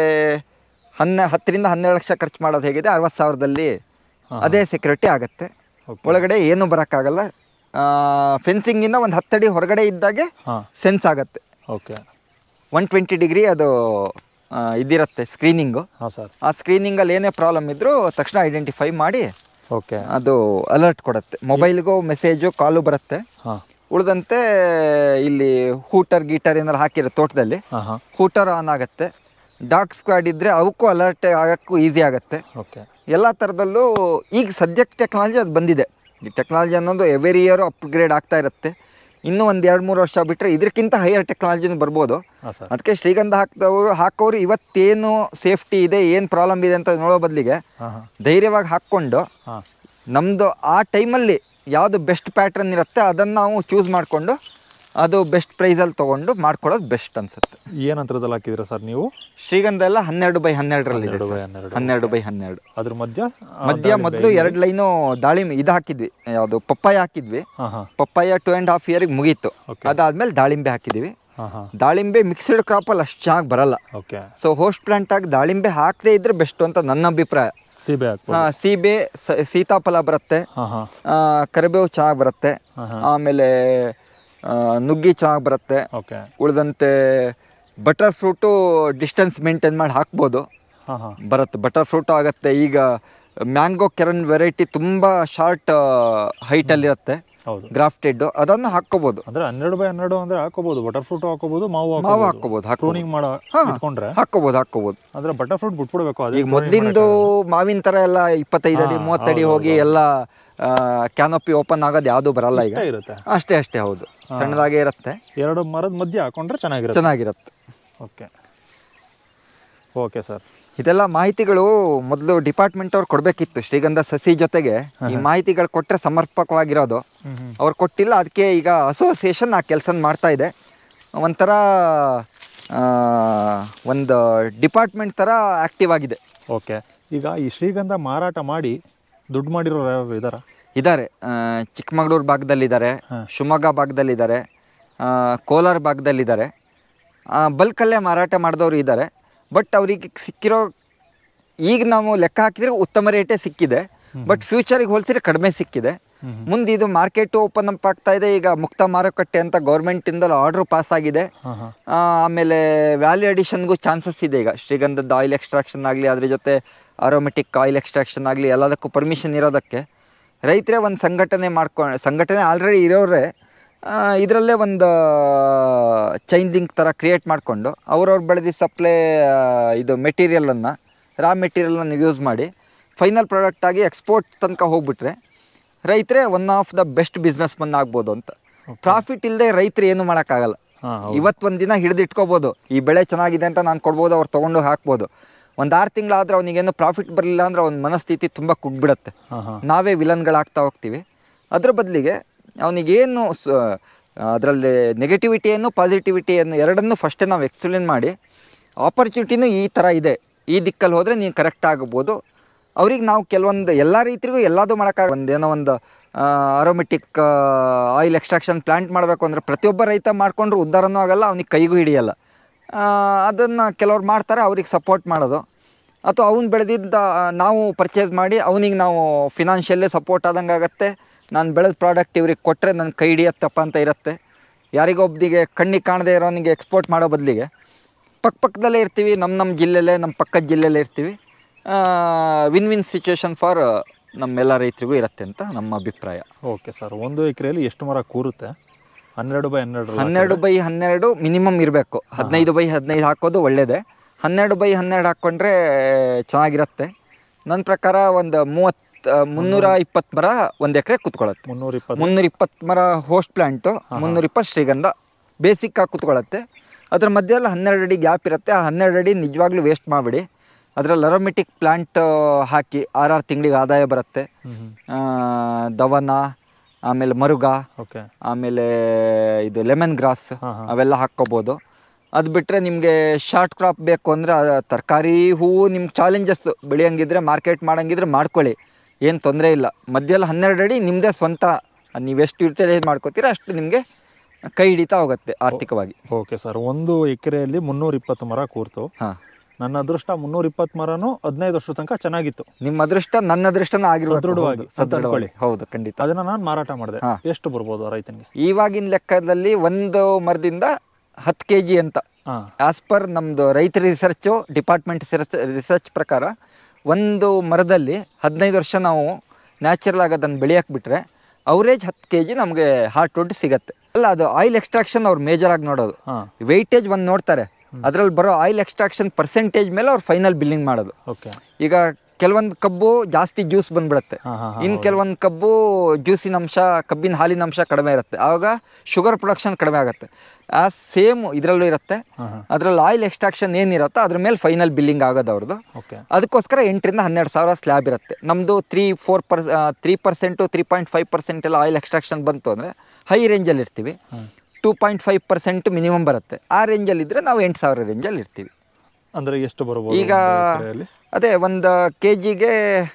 10-12 ಲಕ್ಷ ಖರ್ಚು ಮಾಡೋದು ಹೇಗಿದೆ, 60,000ದಲ್ಲಿ ಅದೇ ಸೆಕ್ಯೂರಿಟಿ ಆಗುತ್ತೆ. ಒಳಗಡೆ ಏನೂ ಬರೋಕ್ಕಾಗಲ್ಲ. ಫೆನ್ಸಿಂಗಿಂದ ಒಂದು 10 ಅಡಿ ಹೊರಗಡೆ ಇದ್ದಾಗೆ ಸೆನ್ಸ್ ಆಗುತ್ತೆ. 120 ಡಿಗ್ರಿ ಅದು ಇದಿರುತ್ತೆ ಸ್ಕ್ರೀನಿಂಗು. ಆ ಸ್ಕ್ರೀನಿಂಗಲ್ಲಿ ಏನೇ ಪ್ರಾಬ್ಲಮ್ ಇದ್ದರೂ ತಕ್ಷಣ ಐಡೆಂಟಿಫೈ ಮಾಡಿ ಅದು ಅಲರ್ಟ್ ಕೊಡುತ್ತೆ. ಮೊಬೈಲ್ಗೂ ಮೆಸೇಜು ಕಾಲು ಬರುತ್ತೆ. ಉಳಿದಂತೆ ಇಲ್ಲಿ ಹೂಟರ್ ಗೀಟರ್ ಏನಾರು ಹಾಕಿರೋ ತೋಟದಲ್ಲಿ ಹೂಟರ್ ಆನ್ ಆಗುತ್ತೆ. ಡಾಗ್ ಸ್ಕ್ವಾಡ್ ಇದ್ದರೆ ಅವಕ್ಕೂ ಅಲರ್ಟ್ ಆಗೋಕ್ಕೂ ಈಸಿ ಆಗುತ್ತೆ. ಓಕೆ. ಎಲ್ಲ ಥರದಲ್ಲೂ ಈಗ ಸದ್ಯಕ್ಕೆ ಟೆಕ್ನಾಲಜಿ ಅದು ಬಂದಿದೆ. ಈ ಟೆಕ್ನಾಲಜಿ ಅನ್ನೋದು ಎವ್ರಿ ಇಯರು ಅಪ್ಗ್ರೇಡ್ ಆಗ್ತಾ ಇರುತ್ತೆ. ಇನ್ನೂ ಒಂದು 2-3 ವರ್ಷ ಬಿಟ್ಟರೆ ಇದಕ್ಕಿಂತ ಹೈಯರ್ ಟೆಕ್ನಾಲಜಿನೂ ಬರ್ಬೋದು. ಅದಕ್ಕೆ ಶ್ರೀಗಂಧ ಹಾಕೋರು ಇವತ್ತೇನು ಸೇಫ್ಟಿ ಇದೆ, ಏನು ಪ್ರಾಬ್ಲಮ್ ಇದೆ ಅಂತ ನೋಡೋ ಬದಲಿಗೆ ಧೈರ್ಯವಾಗಿ ಹಾಕ್ಕೊಂಡು ನಮ್ಮದು ಆ ಟೈಮಲ್ಲಿ ಯಾವುದು ಬೆಸ್ಟ್ ಪ್ಯಾಟ್ರನ್ ಇರುತ್ತೆ ಅದನ್ನು ನಾವು ಚೂಸ್ ಮಾಡಿಕೊಂಡು ಅದು ಬೆಸ್ಟ್ ಪ್ರೈಸಲ್ಲಿ ತೊಗೊಂಡು ಮಾಡ್ಕೊಳ್ಳೋದು ಬೆಸ್ಟ್ ಅನಿಸುತ್ತೆ. ಏನು ಅಂತರದಲ್ಲಿ ಹಾಕಿದ್ದೀರಾ ಸರ್ ನೀವು? ಶ್ರೀಗಂಧ ಎಲ್ಲ 12x12 12x12. ಅದ್ರ ಮಧ್ಯ ಮೊದಲು 2 ಲೈನು ದಾಳಿಂಬೆ ಇದು ಹಾಕಿದ್ವಿ, ಯಾವುದು ಪಪ್ಪಾಯ ಹಾಕಿದ್ವಿ. ಪಪ್ಪಾಯ 2.5 ಇಯರ್ಗೆ ಮುಗೀತು. ಅದಾದ್ಮೇಲೆ ದಾಳಿಂಬೆ ಹಾಕಿದ್ವಿ. ದಾಳಿಂಬೆ ಮಿಕ್ಸ್ಡ್ ಕ್ರಾಪಲ್ಲಿ ಅಷ್ಟು ಚೆನ್ನಾಗಿ ಬರಲ್ಲ. ಸೊ ಹೋಸ್ಟ್ ಪ್ಲಾಂಟ್ ಆಗಿ ದಾಳಿಂಬೆ ಹಾಕದೇ ಇದ್ರೆ ಬೆಸ್ಟ್ ಅಂತ ನನ್ನ ಅಭಿಪ್ರಾಯ. ಸೀಬೆ ಸೀತಾಫಲ ಬರುತ್ತೆ, ಕರಿಬೇವು ಚೆನ್ನಾಗಿ ಬರುತ್ತೆ, ಆಮೇಲೆ ನುಗ್ಗಿ ಚೆನ್ನಾಗಿ ಬರುತ್ತೆ. ಉಳಿದಂತೆ ಬಟರ್ ಫ್ರೂಟು ಡಿಸ್ಟೆನ್ಸ್ ಮೇಂಟೈನ್ ಮಾಡಿ ಹಾಕ್ಬೋದು, ಬರುತ್ತೆ. ಬಟರ್ ಫ್ರೂಟು ಆಗುತ್ತೆ. ಈಗ ಮ್ಯಾಂಗೋ ಕೆರನ್ ವೆರೈಟಿ ತುಂಬ ಶಾರ್ಟ್ ಹೈಟಲ್ಲಿರುತ್ತೆ, ಗ್ರಾಫ್ಟೆಡ್, ಅದನ್ನು ಹಾಕ್ಕೋಬೋದು. ಅಂದರೆ 12x12 ಅಂದರೆ ಹಾಕೋಬೋದು. ಬಟರ್ ಫ್ರೂಟ್ ಹಾಕೋಬೋದು, ಮಾವು ಹಾಕೋಬೋದು, ಹಾಕೋಬೋದು. ಅಂದರೆ ಬಟರ್ ಫ್ರೂಟ್ ಬಿಟ್ಬಿಡ್ಬೇಕು. ಈಗ ಮೊದಲಿಂದು ಮಾವಿನ ಥರ ಎಲ್ಲ 25 ಅಡಿ 30 ಅಡಿ ಹೋಗಿ ಎಲ್ಲ ಕ್ಯಾನೋಪಿ ಓಪನ್ ಆಗೋದು ಯಾವುದು ಬರಲ್ಲ. ಈಗ ಅಷ್ಟೇ ಹೌದು, ಸಣ್ಣದಾಗೇ ಇರುತ್ತೆ. 2 ಮರದ ಮಧ್ಯೆ ಹಾಕೊಂಡ್ರೆ ಚೆನ್ನಾಗಿರುತ್ತೆ. Okay sir. ಇದೆಲ್ಲ ಮಾಹಿತಿಗಳು ಮೊದಲು ಡಿಪಾರ್ಟ್ಮೆಂಟ್ ಅವ್ರು ಕೊಡಬೇಕಿತ್ತು. ಶ್ರೀಗಂಧ ಸಸಿ ಜೊತೆಗೆ ಈ ಮಾಹಿತಿಗಳು ಕೊಟ್ಟರೆ ಸಮರ್ಪಕವಾಗಿರೋದು. ಅವ್ರು ಕೊಟ್ಟಿಲ್ಲ. ಅದಕ್ಕೆ ಈಗ ಅಸೋಸಿಯೇಷನ್ ಆ ಕೆಲಸ ಮಾಡ್ತಾ ಇದೆ. ಒಂಥರ ಒಂದು ಡಿಪಾರ್ಟ್ಮೆಂಟ್ ಥರ ಆ್ಯಕ್ಟಿವ್ ಆಗಿದೆ. ಓಕೆ. ಈಗ ಈ ಶ್ರೀಗಂಧ ಮಾರಾಟ ಮಾಡಿ ದುಡ್ಡು ಮಾಡಿರೋರು ಯಾರು ಇದ್ದಾರೆ? ಚಿಕ್ಕಮಗಳೂರು ಭಾಗದಲ್ಲಿದ್ದಾರೆ, ಶಿವಮೊಗ್ಗ ಭಾಗದಲ್ಲಿದ್ದಾರೆ, ಕೋಲಾರ ಭಾಗದಲ್ಲಿದ್ದಾರೆ. ಬಲ್ಕಲ್ಲೇ ಮಾರಾಟ ಮಾಡಿದವರು ಇದ್ದಾರೆ. ಬಟ್ ಅವರಿಗೆ ಸಿಕ್ಕಿರೋ, ಈಗ ನಾವು ಲೆಕ್ಕ ಹಾಕಿದರೆ ಉತ್ತಮ ರೇಟೇ ಸಿಕ್ಕಿದೆ. ಬಟ್ ಫ್ಯೂಚರಿಗೆ ಹೋಲಿಸಿದ್ರೆ ಕಡಿಮೆ ಸಿಕ್ಕಿದೆ. ಮುಂದೆ ಇದು ಮಾರ್ಕೆಟ್ ಓಪನ್ ಅಪ್ ಆಗ್ತಾ ಇದೆ. ಈಗ ಮುಕ್ತ ಮಾರುಕಟ್ಟೆ ಅಂತ ಗೌರ್ಮೆಂಟಿಂದಲೂ ಆರ್ಡ್ರ್ ಪಾಸ್ ಆಗಿದೆ. ಆಮೇಲೆ ವ್ಯಾಲ್ಯೂ ಅಡಿಷನ್ಗೂ ಚಾನ್ಸಸ್ ಇದೆ. ಈಗ ಶ್ರೀಗಂಧದ ಆಯಿಲ್ ಎಕ್ಸ್ಟ್ರಾಕ್ಷನ್ ಆಗಲಿ, ಅದ್ರ ಜೊತೆ ಆರೋಮೆಟಿಕ್ ಆಯಿಲ್ ಎಕ್ಸ್ಟ್ರಾಕ್ಷನ್ ಆಗಲಿ, ಎಲ್ಲದಕ್ಕೂ ಪರ್ಮಿಷನ್ ಇರೋದಕ್ಕೆ ರೈತರೇ ಒಂದು ಸಂಘಟನೆ ಆಲ್ರೆಡಿ ಇರೋರೇ ಇದರಲ್ಲೇ ಒಂದು ಚೈನ್ ಲಿಂಕ್ ಥರ ಕ್ರಿಯೇಟ್ ಮಾಡಿಕೊಂಡು ಅವ್ರವ್ರು ಬೆಳೆದು ಸಪ್ಲೈ ಇದು ಮೆಟೀರಿಯಲನ್ನು, ರಾ ಮೆಟೀರಿಯಲನ್ನು ಯೂಸ್ ಮಾಡಿ ಫೈನಲ್ ಪ್ರಾಡಕ್ಟಾಗಿ ಎಕ್ಸ್ಪೋರ್ಟ್ ತನಕ ಹೋಗ್ಬಿಟ್ರೆ ರೈತರೇ one of the best businessman ಆಗ್ಬೋದು ಅಂತ. ಪ್ರಾಫಿಟ್ ಇಲ್ಲದೆ ರೈತರು ಏನು ಮಾಡೋಕ್ಕಾಗಲ್ಲ. ಇವತ್ತೊಂದು ದಿನ ಹಿಡಿದಿಟ್ಕೋಬೋದು, ಈ ಬೆಳೆ ಚೆನ್ನಾಗಿದೆ ಅಂತ ನಾನು ಕೊಡ್ಬೋದು, ಅವ್ರು ತೊಗೊಂಡು ಹಾಕ್ಬೋದು. ಒಂದು 6 ತಿಂಗಳಾದ್ರೆ ಅವನಿಗೇನು ಪ್ರಾಫಿಟ್ ಬರಲಿಲ್ಲ ಅಂದರೆ ಅವ್ನ ಮನಸ್ಥಿತಿ ತುಂಬ ಕುಗ್ಬಿಡುತ್ತೆ. ನಾವೇ ವಿಲನ್ಗಳಾಗ್ತಾ ಹೋಗ್ತೀವಿ. ಅದ್ರ ಬದಲಿಗೆ ಅವನಿಗೇನು ಅದರಲ್ಲಿ ನೆಗೆಟಿವಿಟಿ ಏನು ಪಾಸಿಟಿವಿಟಿ ಏನು ಎರಡನ್ನೂ ಫಸ್ಟೇ ನಾವು ಎಕ್ಸ್ಪ್ಲೇನ್ ಮಾಡಿ, ಆಪರ್ಚುನಿಟಿನೂ ಈ ಥರ ಇದೆ, ಈ ದಿಕ್ಕಲ್ಲಿ ಹೋದರೆ ನೀನು ಕರೆಕ್ಟ್ ಆಗ್ಬೋದು. ಅವ್ರಿಗೆ ನಾವು ಕೆಲವೊಂದು ಎಲ್ಲ ರೈತರಿಗೂ ಎಲ್ಲದೂ ಮಾಡೋಕ್ಕಾಗ, ಏನೋ ಒಂದು ಆರೋಮೆಟಿಕ್ ಆಯಿಲ್ ಎಕ್ಸ್ಟ್ರಾಕ್ಷನ್ ಪ್ಲ್ಯಾಂಟ್ ಮಾಡಬೇಕು ಅಂದರೆ ಪ್ರತಿಯೊಬ್ಬ ರೈತ ಮಾಡಿಕೊಂಡ್ರು ಉದ್ಧಾರನೂ ಆಗೋಲ್ಲ, ಅವನಿಗೆ ಕೈಗೂ ಹಿಡಿಯಲ್ಲ. ಅದನ್ನು ಕೆಲವ್ರು ಮಾಡ್ತಾರೆ, ಅವ್ರಿಗೆ ಸಪೋರ್ಟ್ ಮಾಡೋದು. ಅಥವಾ ಅವ್ನು ಬೆಳೆದಿದ್ದ ನಾವು ಪರ್ಚೇಸ್ ಮಾಡಿ ಅವನಿಗೆ ನಾವು ಫಿನಾನ್ಷಿಯಲ್ಲೇ ಸಪೋರ್ಟ್ ಆದಂಗೆ ಆಗುತ್ತೆ. ನಾನು ಬೆಳೆದ ಪ್ರಾಡಕ್ಟ್ ಇವ್ರಿಗೆ ಕೊಟ್ಟರೆ ನನ್ನ ಕೈ ಹಿಡಿಯತ್ತಪ್ಪ ಅಂತ ಇರುತ್ತೆ. ಯಾರಿಗೊಬ್ಬನಿಗೆ ಕಣ್ಣಿಗೆ ಕಾಣದೇ ಇರೋನಿಗೆ ಎಕ್ಸ್ಪೋರ್ಟ್ ಮಾಡೋ ಬದಲಿಗೆ ಪಕ್ಕದಲ್ಲೇ ಇರ್ತೀವಿ, ನಮ್ಮ ಜಿಲ್ಲೆಯಲ್ಲೇ, ನಮ್ಮ ಪಕ್ಕದ ಜಿಲ್ಲೆಯಲ್ಲೇ ಇರ್ತೀವಿ. ವಿನ್ ಸಿಚುವೇಶನ್ ಫಾರ್ ನಮ್ಮೆಲ್ಲ ರೈತರಿಗೂ ಇರುತ್ತೆ ಅಂತ ನಮ್ಮ ಅಭಿಪ್ರಾಯ. Okay sir. 1 ಎಕರೆಯಲ್ಲಿ ಎಷ್ಟು ಮರ ಕೂರುತ್ತೆ? 12x12 12x12 ಮಿನಿಮಮ್ ಇರಬೇಕು. 15x15 ಹಾಕೋದು ಒಳ್ಳೆಯದೇ. 12x12 ಹಾಕ್ಕೊಂಡ್ರೆ ಚೆನ್ನಾಗಿರುತ್ತೆ. ನನ್ನ ಪ್ರಕಾರ ಒಂದು 320 ಮರ 1 ಎಕರೆ ಕೂತ್ಕೊಳ್ಳುತ್ತೆ. 320 ಮರ ಹೋಸ್ಟ್ ಪ್ಲ್ಯಾಂಟು, 320 ಶ್ರೀಗಂಧ ಬೇಸಿಕ್ಕಾಗಿ ಕೂತ್ಕೊಳ್ಳುತ್ತೆ. ಅದ್ರ ಮಧ್ಯೆಲ್ಲ 12 ಅಡಿ ಗ್ಯಾಪ್ ಇರುತ್ತೆ. ಆ 12 ಅಡಿ ನಿಜವಾಗ್ಲೂ ವೇಸ್ಟ್ ಮಾಡಿಬಿಡಿ. ಅದರಲ್ಲಿ ಅರೋಮೆಟಿಕ್ ಪ್ಲ್ಯಾಂಟ್ ಹಾಕಿ 6 ತಿಂಗಳಿಗೆ ಆದಾಯ ಬರುತ್ತೆ. ದವನ, ಆಮೇಲೆ ಮರುಗ, ಆಮೇಲೆ ಇದು ಲೆಮನ್ ಗ್ರಾಸ್ ಅವೆಲ್ಲ ಹಾಕ್ಕೋಬೋದು. ಅದು ಬಿಟ್ಟರೆ ನಿಮಗೆ ಶಾರ್ಟ್ ಕ್ರಾಪ್ ಬೇಕು ಅಂದರೆ ತರಕಾರಿ, ಹೂವು ನಿಮ್ಮ ಚಾಲೆಂಜಸ್ ಬೆಳೆಯಂಗಿದ್ರೆ, ಮಾರ್ಕೆಟ್ ಮಾಡೋಂಗಿದ್ರೆ ಮಾಡ್ಕೊಳ್ಳಿ, ಏನು ತೊಂದರೆ ಇಲ್ಲ. ಮಧ್ಯದಲ್ಲಿ 12 ಅಡಿ ನಿಮ್ಮದೇ ಸ್ವಂತ, ನೀವೆಷ್ಟು ಯುಟಿಲೈಸ್ ಮಾಡ್ಕೋತೀರ ಅಷ್ಟು ನಿಮಗೆ ಕೈ ಹಿಡಿತಾ ಹೋಗುತ್ತೆ ಆರ್ಥಿಕವಾಗಿ. Okay sir. 1 ಎಕರೆಯಲ್ಲಿ 320 ಮರ ಕೂರ್ತು. ನನ್ನ ಅದೃಷ್ಟ 320 ಮರನೂ 15 ವರ್ಷದ ತನಕ ಚೆನ್ನಾಗಿತ್ತು. ನಿಮ್ಮ ಅದೃಷ್ಟ ನನ್ನ ಅದೃಷ್ಟನೂ ಆಗಿರೋದು. ಹೌದು, ಖಂಡಿತ. ಅದನ್ನ ನಾನು ಮಾರಾಟ ಮಾಡಿದೆ. ಎಷ್ಟು ಬರ್ಬೋದು ರೈತನಿಗೆ? ಇವಾಗಿನ ಲೆಕ್ಕದಲ್ಲಿ ಒಂದು ಮರದಿಂದ 10 kg ಅಂತ, ಆಸ್ ಪರ್ ನಮ್ಮದು ರೈತರ ರಿಸರ್ಚು, ಡಿಪಾರ್ಟ್ಮೆಂಟ್ ರಿಸರ್ಚ್ ಪ್ರಕಾರ ಒಂದು ಮರದಲ್ಲಿ 15 ವರ್ಷ ನಾವು ನ್ಯಾಚುರಲ್ ಆಗಿ ಅದನ್ನು ಬೆಳೆಯಕ್ಕೆ ಬಿಟ್ಟರೆ ಅವರೇಜ್ 10 kg ನಮಗೆ ಹಾರ್ಟ್ ವುಡ್ ಸಿಗುತ್ತೆ. ಅಲ್ಲ, ಅದು ಆಯಿಲ್ ಎಕ್ಸ್ಟ್ರಾಕ್ಷನ್ ಅವ್ರು ಮೇಜರ್ ಆಗಿ ನೋಡೋದು. ವೆಯ್ಟೇಜ್ ಒಂದು ನೋಡ್ತಾರೆ, ಅದರಲ್ಲಿ ಬರೋ ಆಯಿಲ್ ಎಕ್ಸ್ಟ್ರಾಕ್ಷನ್ ಪರ್ಸೆಂಟೇಜ್ ಮೇಲೆ ಅವ್ರು ಫೈನಲ್ ಬಿಲ್ಲಿಂಗ್ ಮಾಡೋದು. ಈಗ ಕೆಲವೊಂದು ಕಬ್ಬು ಜಾಸ್ತಿ ಜ್ಯೂಸ್ ಬಂದ್ಬಿಡುತ್ತೆ, ಇನ್ನು ಕೆಲವೊಂದು ಕಬ್ಬು ಜ್ಯೂಸಿನ ಅಂಶ, ಕಬ್ಬಿನ ಹಾಲಿನ ಅಂಶ ಕಡಿಮೆ ಇರುತ್ತೆ, ಆವಾಗ ಶುಗರ್ ಪ್ರೊಡಕ್ಷನ್ ಕಡಿಮೆ ಆಗುತ್ತೆ. ಆ ಸೇಮ್ ಇದರಲ್ಲೂ ಇರುತ್ತೆ. ಅದರಲ್ಲಿ ಆಯಿಲ್ ಎಕ್ಸ್ಟ್ರಾಕ್ಷನ್ ಏನಿರುತ್ತೋ ಅದ್ರ ಮೇಲೆ ಫೈನಲ್ ಬಿಲ್ಲಿಂಗ್ ಆಗೋದು ಅವ್ರದ್ದು. ಅದಕ್ಕೋಸ್ಕರ 8,000 ರಿಂದ 12,000 ಸ್ಲ್ಯಾಬ್ ಇರುತ್ತೆ. ನಮ್ಮದು 3% 3.5% ಎಲ್ಲ ಆಯಿಲ್ ಎಕ್ಸ್ಟ್ರಾಕ್ಷನ್ ಬಂತು ಅಂದರೆ ಹೈ ರೇಂಜಲ್ಲಿ ಇರ್ತೀವಿ. 2.5% ಮಿನಿಮಮ್ ಬರುತ್ತೆ. ಆ ರೇಂಜಲ್ಲಿ ಇದ್ದರೆ ನಾವು 8,000 ರೇಂಜಲ್ಲಿ ಇರ್ತೀವಿ. ಅಂದರೆ ಎಷ್ಟು ಬರ್ಬೋದು ಈಗ? ಅದೇ ಒಂದು KGಗೆ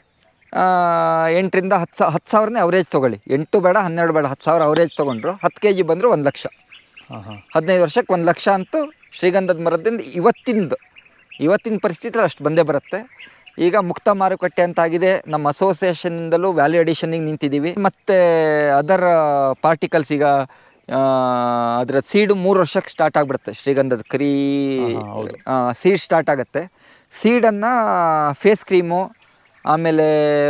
8,000 ರಿಂದ 10,000 ಅವರೇಜ್ ತೊಗೊಳ್ಳಿ. 8 ಬೇಡ, 12 ಬೇಡ, 10,000 ಅವರೇಜ್ ತೊಗೊಂಡ್ರು 10 kg ಬಂದರೂ 1 ಲಕ್ಷ. 15 ವರ್ಷಕ್ಕೆ 1 ಲಕ್ಷ ಅಂತೂ ಶ್ರೀಗಂಧದ ಮರದಿಂದ ಇವತ್ತಿನ ಪರಿಸ್ಥಿತಿ ಅಷ್ಟು ಬಂದೇ ಬರುತ್ತೆ. ಈಗ ಮುಕ್ತ ಮಾರುಕಟ್ಟೆ ಅಂತಾಗಿದೆ. ನಮ್ಮ ಅಸೋಸಿಯೇಷನಿಂದಲೂ ವ್ಯಾಲ್ಯೂ ಅಡಿಷನ್ನಿಗೆ ನಿಂತಿದ್ದೀವಿ. ಮತ್ತು ಅದರ್ ಪಾರ್ಟಿಕಲ್ಸ್ ಈಗ ಅದರ ಸೀಡು 3 ವರ್ಷಕ್ಕೆ ಸ್ಟಾರ್ಟ್ ಆಗಿಬಿಡುತ್ತೆ. ಶ್ರೀಗಂಧದ ಕರಿ ಸೀಡ್ ಸ್ಟಾರ್ಟ್ ಆಗುತ್ತೆ. ಸೀಡನ್ನು ಫೇಸ್ ಕ್ರೀಮು ಆಮೇಲೆ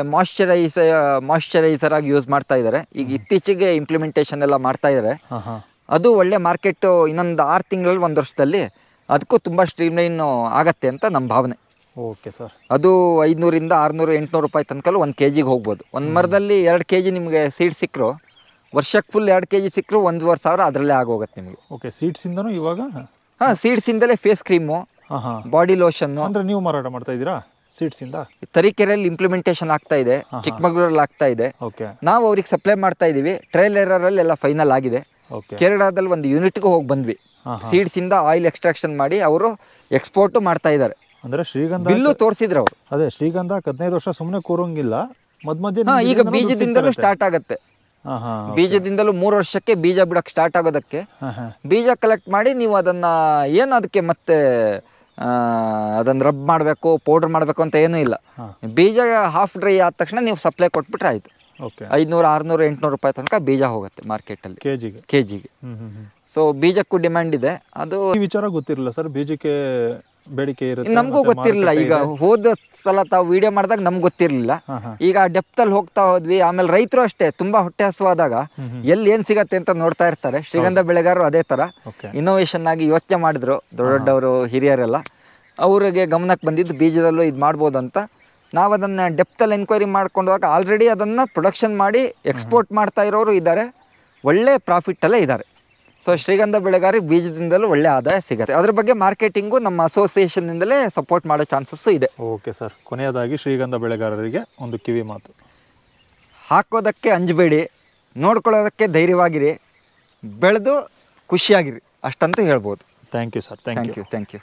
ಮಾಯ್ಶ್ಚರೈಸರ್ ಆಗಿ ಯೂಸ್ ಮಾಡ್ತಾ ಇದ್ದಾರೆ. ಈಗ ಇತ್ತೀಚೆಗೆ ಇಂಪ್ಲಿಮೆಂಟೇಷನ್ ಎಲ್ಲ ಮಾಡ್ತಾ ಇದ್ದಾರೆ. ಅದು ಒಳ್ಳೆ ಮಾರ್ಕೆಟು. ಇನ್ನೊಂದು 6 ತಿಂಗಳಲ್ಲಿ 1 ವರ್ಷದಲ್ಲಿ ಅದಕ್ಕೂ ತುಂಬ ಸ್ಟ್ರೀಮ್ಲೈನ್ ಆಗತ್ತೆ ಅಂತ ನಮ್ಮ ಭಾವನೆ. Okay sir. ಅದು 500 ರಿಂದ 600 800 ರೂಪಾಯಿ ತನಕಲ್ಲೂ 1 kgಗೆ ಹೋಗ್ಬೋದು. ಒಂದು ಮರದಲ್ಲಿ 2 kg ನಿಮಗೆ ಸೀಡ್ ಸಿಕ್ಕರು, ವರ್ಷಕ್ಕೆ ಫುಲ್ 2 kg ಸಿಕ್ಕರು 1,500 ಅದರಲ್ಲೇ ಆಗೋಗುತ್ತೆ ನಿಮಗೆ. ಓಕೆ, ಸೀಡ್ಸಿಂದನೂ ಇವಾಗ? ಹಾಂ, ಸೀಡ್ಸಿಂದಲೇ ಫೇಸ್ ಕ್ರೀಮು, ಬಾಡಿ ಲೋಷನ್ನು. ಅಂದರೆ ನೀವು ಮಾರಾಟ ಮಾಡ್ತಾ ಇದ್ದೀರಾ ಸೀಡ್ಸಿಂದ? ತರೀಕೆರೆಯಲ್ಲಿ ಇಂಪ್ಲಿಮೆಂಟೇಷನ್ ಆಗ್ತಾ ಇದೆ, ಚಿಕ್ಕಮಗಳೂರಲ್ಲಿ ಆಗ್ತಾ ಇದೆ. ನಾವು ಅವ್ರಿಗೆ ಸಪ್ಲೈ ಮಾಡ್ತಾ ಇದ್ದೀವಿ. ಟ್ರಯಲ್ ಎರರಲ್ಲಿ ಎಲ್ಲ ಫೈನಲ್ ಆಗಿದೆ. ಕೇರಳದಲ್ಲಿ ಒಂದು ಯೂನಿಟ್ಗೆ ಹೋಗಿ ಬಂದ್ವಿ. ಸೀಡ್ಸಿಂದ ಆಯಿಲ್ ಎಕ್ಸ್ಟ್ರಾಕ್ಷನ್ ಮಾಡಿ ಅವರು ಎಕ್ಸ್ಪೋರ್ಟು ಮಾಡ್ತಾ ಇದ್ದಾರೆ. ಅಂದರೆ ಶ್ರೀಗಂಧ ಬಿಲ್ಲು ತೋರಿಸಿದ್ರು ಅವರು. ಅದೇ ಶ್ರೀಗಂಧ 15 ವರ್ಷ ಸುಮ್ಮನೆ ಕೂರೋಂಗಿಲ್ಲ, ಮಧ್ಯ ಈಗ ಬೀಜದಿಂದಲೂ ಸ್ಟಾರ್ಟ್ ಆಗುತ್ತೆ. ಬೀಜದಿಂದಲೂ 3 ವರ್ಷಕ್ಕೆ ಬೀಜ ಬಿಡಕ್ಕೆ ಸ್ಟಾರ್ಟ್ ಆಗೋದಕ್ಕೆ ಬೀಜ ಕಲೆಕ್ಟ್ ಮಾಡಿ ನೀವು ಅದನ್ನ ಏನು ಅದಕ್ಕೆ ಮತ್ತೆ ಅದನ್ನ ರಬ್ ಮಾಡಬೇಕು, ಪೌಡರ್ ಮಾಡಬೇಕು ಅಂತ ಏನೂ ಇಲ್ಲ. ಬೀಜ ಹಾಫ್ ಡ್ರೈ ಆದ ತಕ್ಷಣ ನೀವು ಸಪ್ಲೈ ಕೊಟ್ಬಿಟ್ರೆ ಆಯ್ತು. 500 600 800 ರೂಪಾಯಿ ತನಕ ಬೀಜ ಹೋಗುತ್ತೆ ಮಾರ್ಕೆಟಲ್ಲಿ ಕೆಜಿಗೆ. ಸೊ ಬೀಜಕ್ಕೂ ಡಿಮ್ಯಾಂಡ್ ಇದೆ. ಅದು ವಿಚಾರ ಗೊತ್ತಿರಲಿಲ್ಲ ಸರ್, ಬೀಜಕ್ಕೆ ಬೇಡಿಕೆ ಇರುತ್ತೆ ನಮಗೂ ಗೊತ್ತಿರಲಿಲ್ಲ. ಈಗ ಹೋದ ಸಲ ತಾವು ವಿಡಿಯೋ ಮಾಡಿದಾಗ ನಮ್ಗೆ ಗೊತ್ತಿರಲಿಲ್ಲ. ಈಗ ಡೆಪ್ತಲ್ಲಿ ಹೋಗ್ತಾ ಹೋದ್ವಿ. ಆಮೇಲೆ ರೈತರು ಅಷ್ಟೇ ತುಂಬಾ ಹೊಟ್ಟೆ ಹಸುವಾದಾಗ ಎಲ್ಲಿ ಏನ್ ಸಿಗತ್ತೆ ಅಂತ ನೋಡ್ತಾ ಇರ್ತಾರೆ. ಶ್ರೀಗಂಧ ಬೆಳೆಗಾರರು ಅದೇ ತರ ಇನ್ನೋವೇಷನ್ ಆಗಿ ಯೋಚನೆ ಮಾಡಿದ್ರು. ದೊಡ್ಡವರು ಹಿರಿಯರೆಲ್ಲ ಅವ್ರಿಗೆ ಗಮನಕ್ಕೆ ಬಂದಿದ್ದು ಬೀಜದಲ್ಲೂ ಇದು ಮಾಡ್ಬೋದು ಅಂತ. ನಾವು ಅದನ್ನು ಡೆಪ್ತಲ್ಲಿ ಎನ್ಕ್ವೈರಿ ಮಾಡ್ಕೊಂಡಾಗ ಆಲ್ರೆಡಿ ಅದನ್ನು ಪ್ರೊಡಕ್ಷನ್ ಮಾಡಿ ಎಕ್ಸ್ಪೋರ್ಟ್ ಮಾಡ್ತಾ ಇರೋರು ಇದ್ದಾರೆ, ಒಳ್ಳೆ ಪ್ರಾಫಿಟ್ಟಲ್ಲೇ ಇದ್ದಾರೆ. ಸೊ ಶ್ರೀಗಂಧ ಬೆಳೆಗಾರರಿಗೆ ಬೀಜದಿಂದಲೂ ಒಳ್ಳೆ ಆದಾಯ ಸಿಗುತ್ತೆ. ಅದ್ರ ಬಗ್ಗೆ ಮಾರ್ಕೆಟಿಂಗು ನಮ್ಮ ಅಸೋಸಿಯೇಷನ್ನಿಂದಲೇ ಸಪೋರ್ಟ್ ಮಾಡೋ ಚಾನ್ಸಸ್ಸು ಇದೆ. ಓಕೆ ಸರ್, ಕೊನೆಯದಾಗಿ ಶ್ರೀಗಂಧ ಬೆಳೆಗಾರರಿಗೆ ಒಂದು ಕಿವಿ ಮಾತು. ಹಾಕೋದಕ್ಕೆ ಅಂಜಬೇಡಿ, ನೋಡ್ಕೊಳ್ಳೋದಕ್ಕೆ ಧೈರ್ಯವಾಗಿರಿ, ಬೆಳೆದು ಖುಷಿಯಾಗಿರಿ, ಅಷ್ಟಂತೂ ಹೇಳ್ಬೋದು. Thank you sir. Thank you.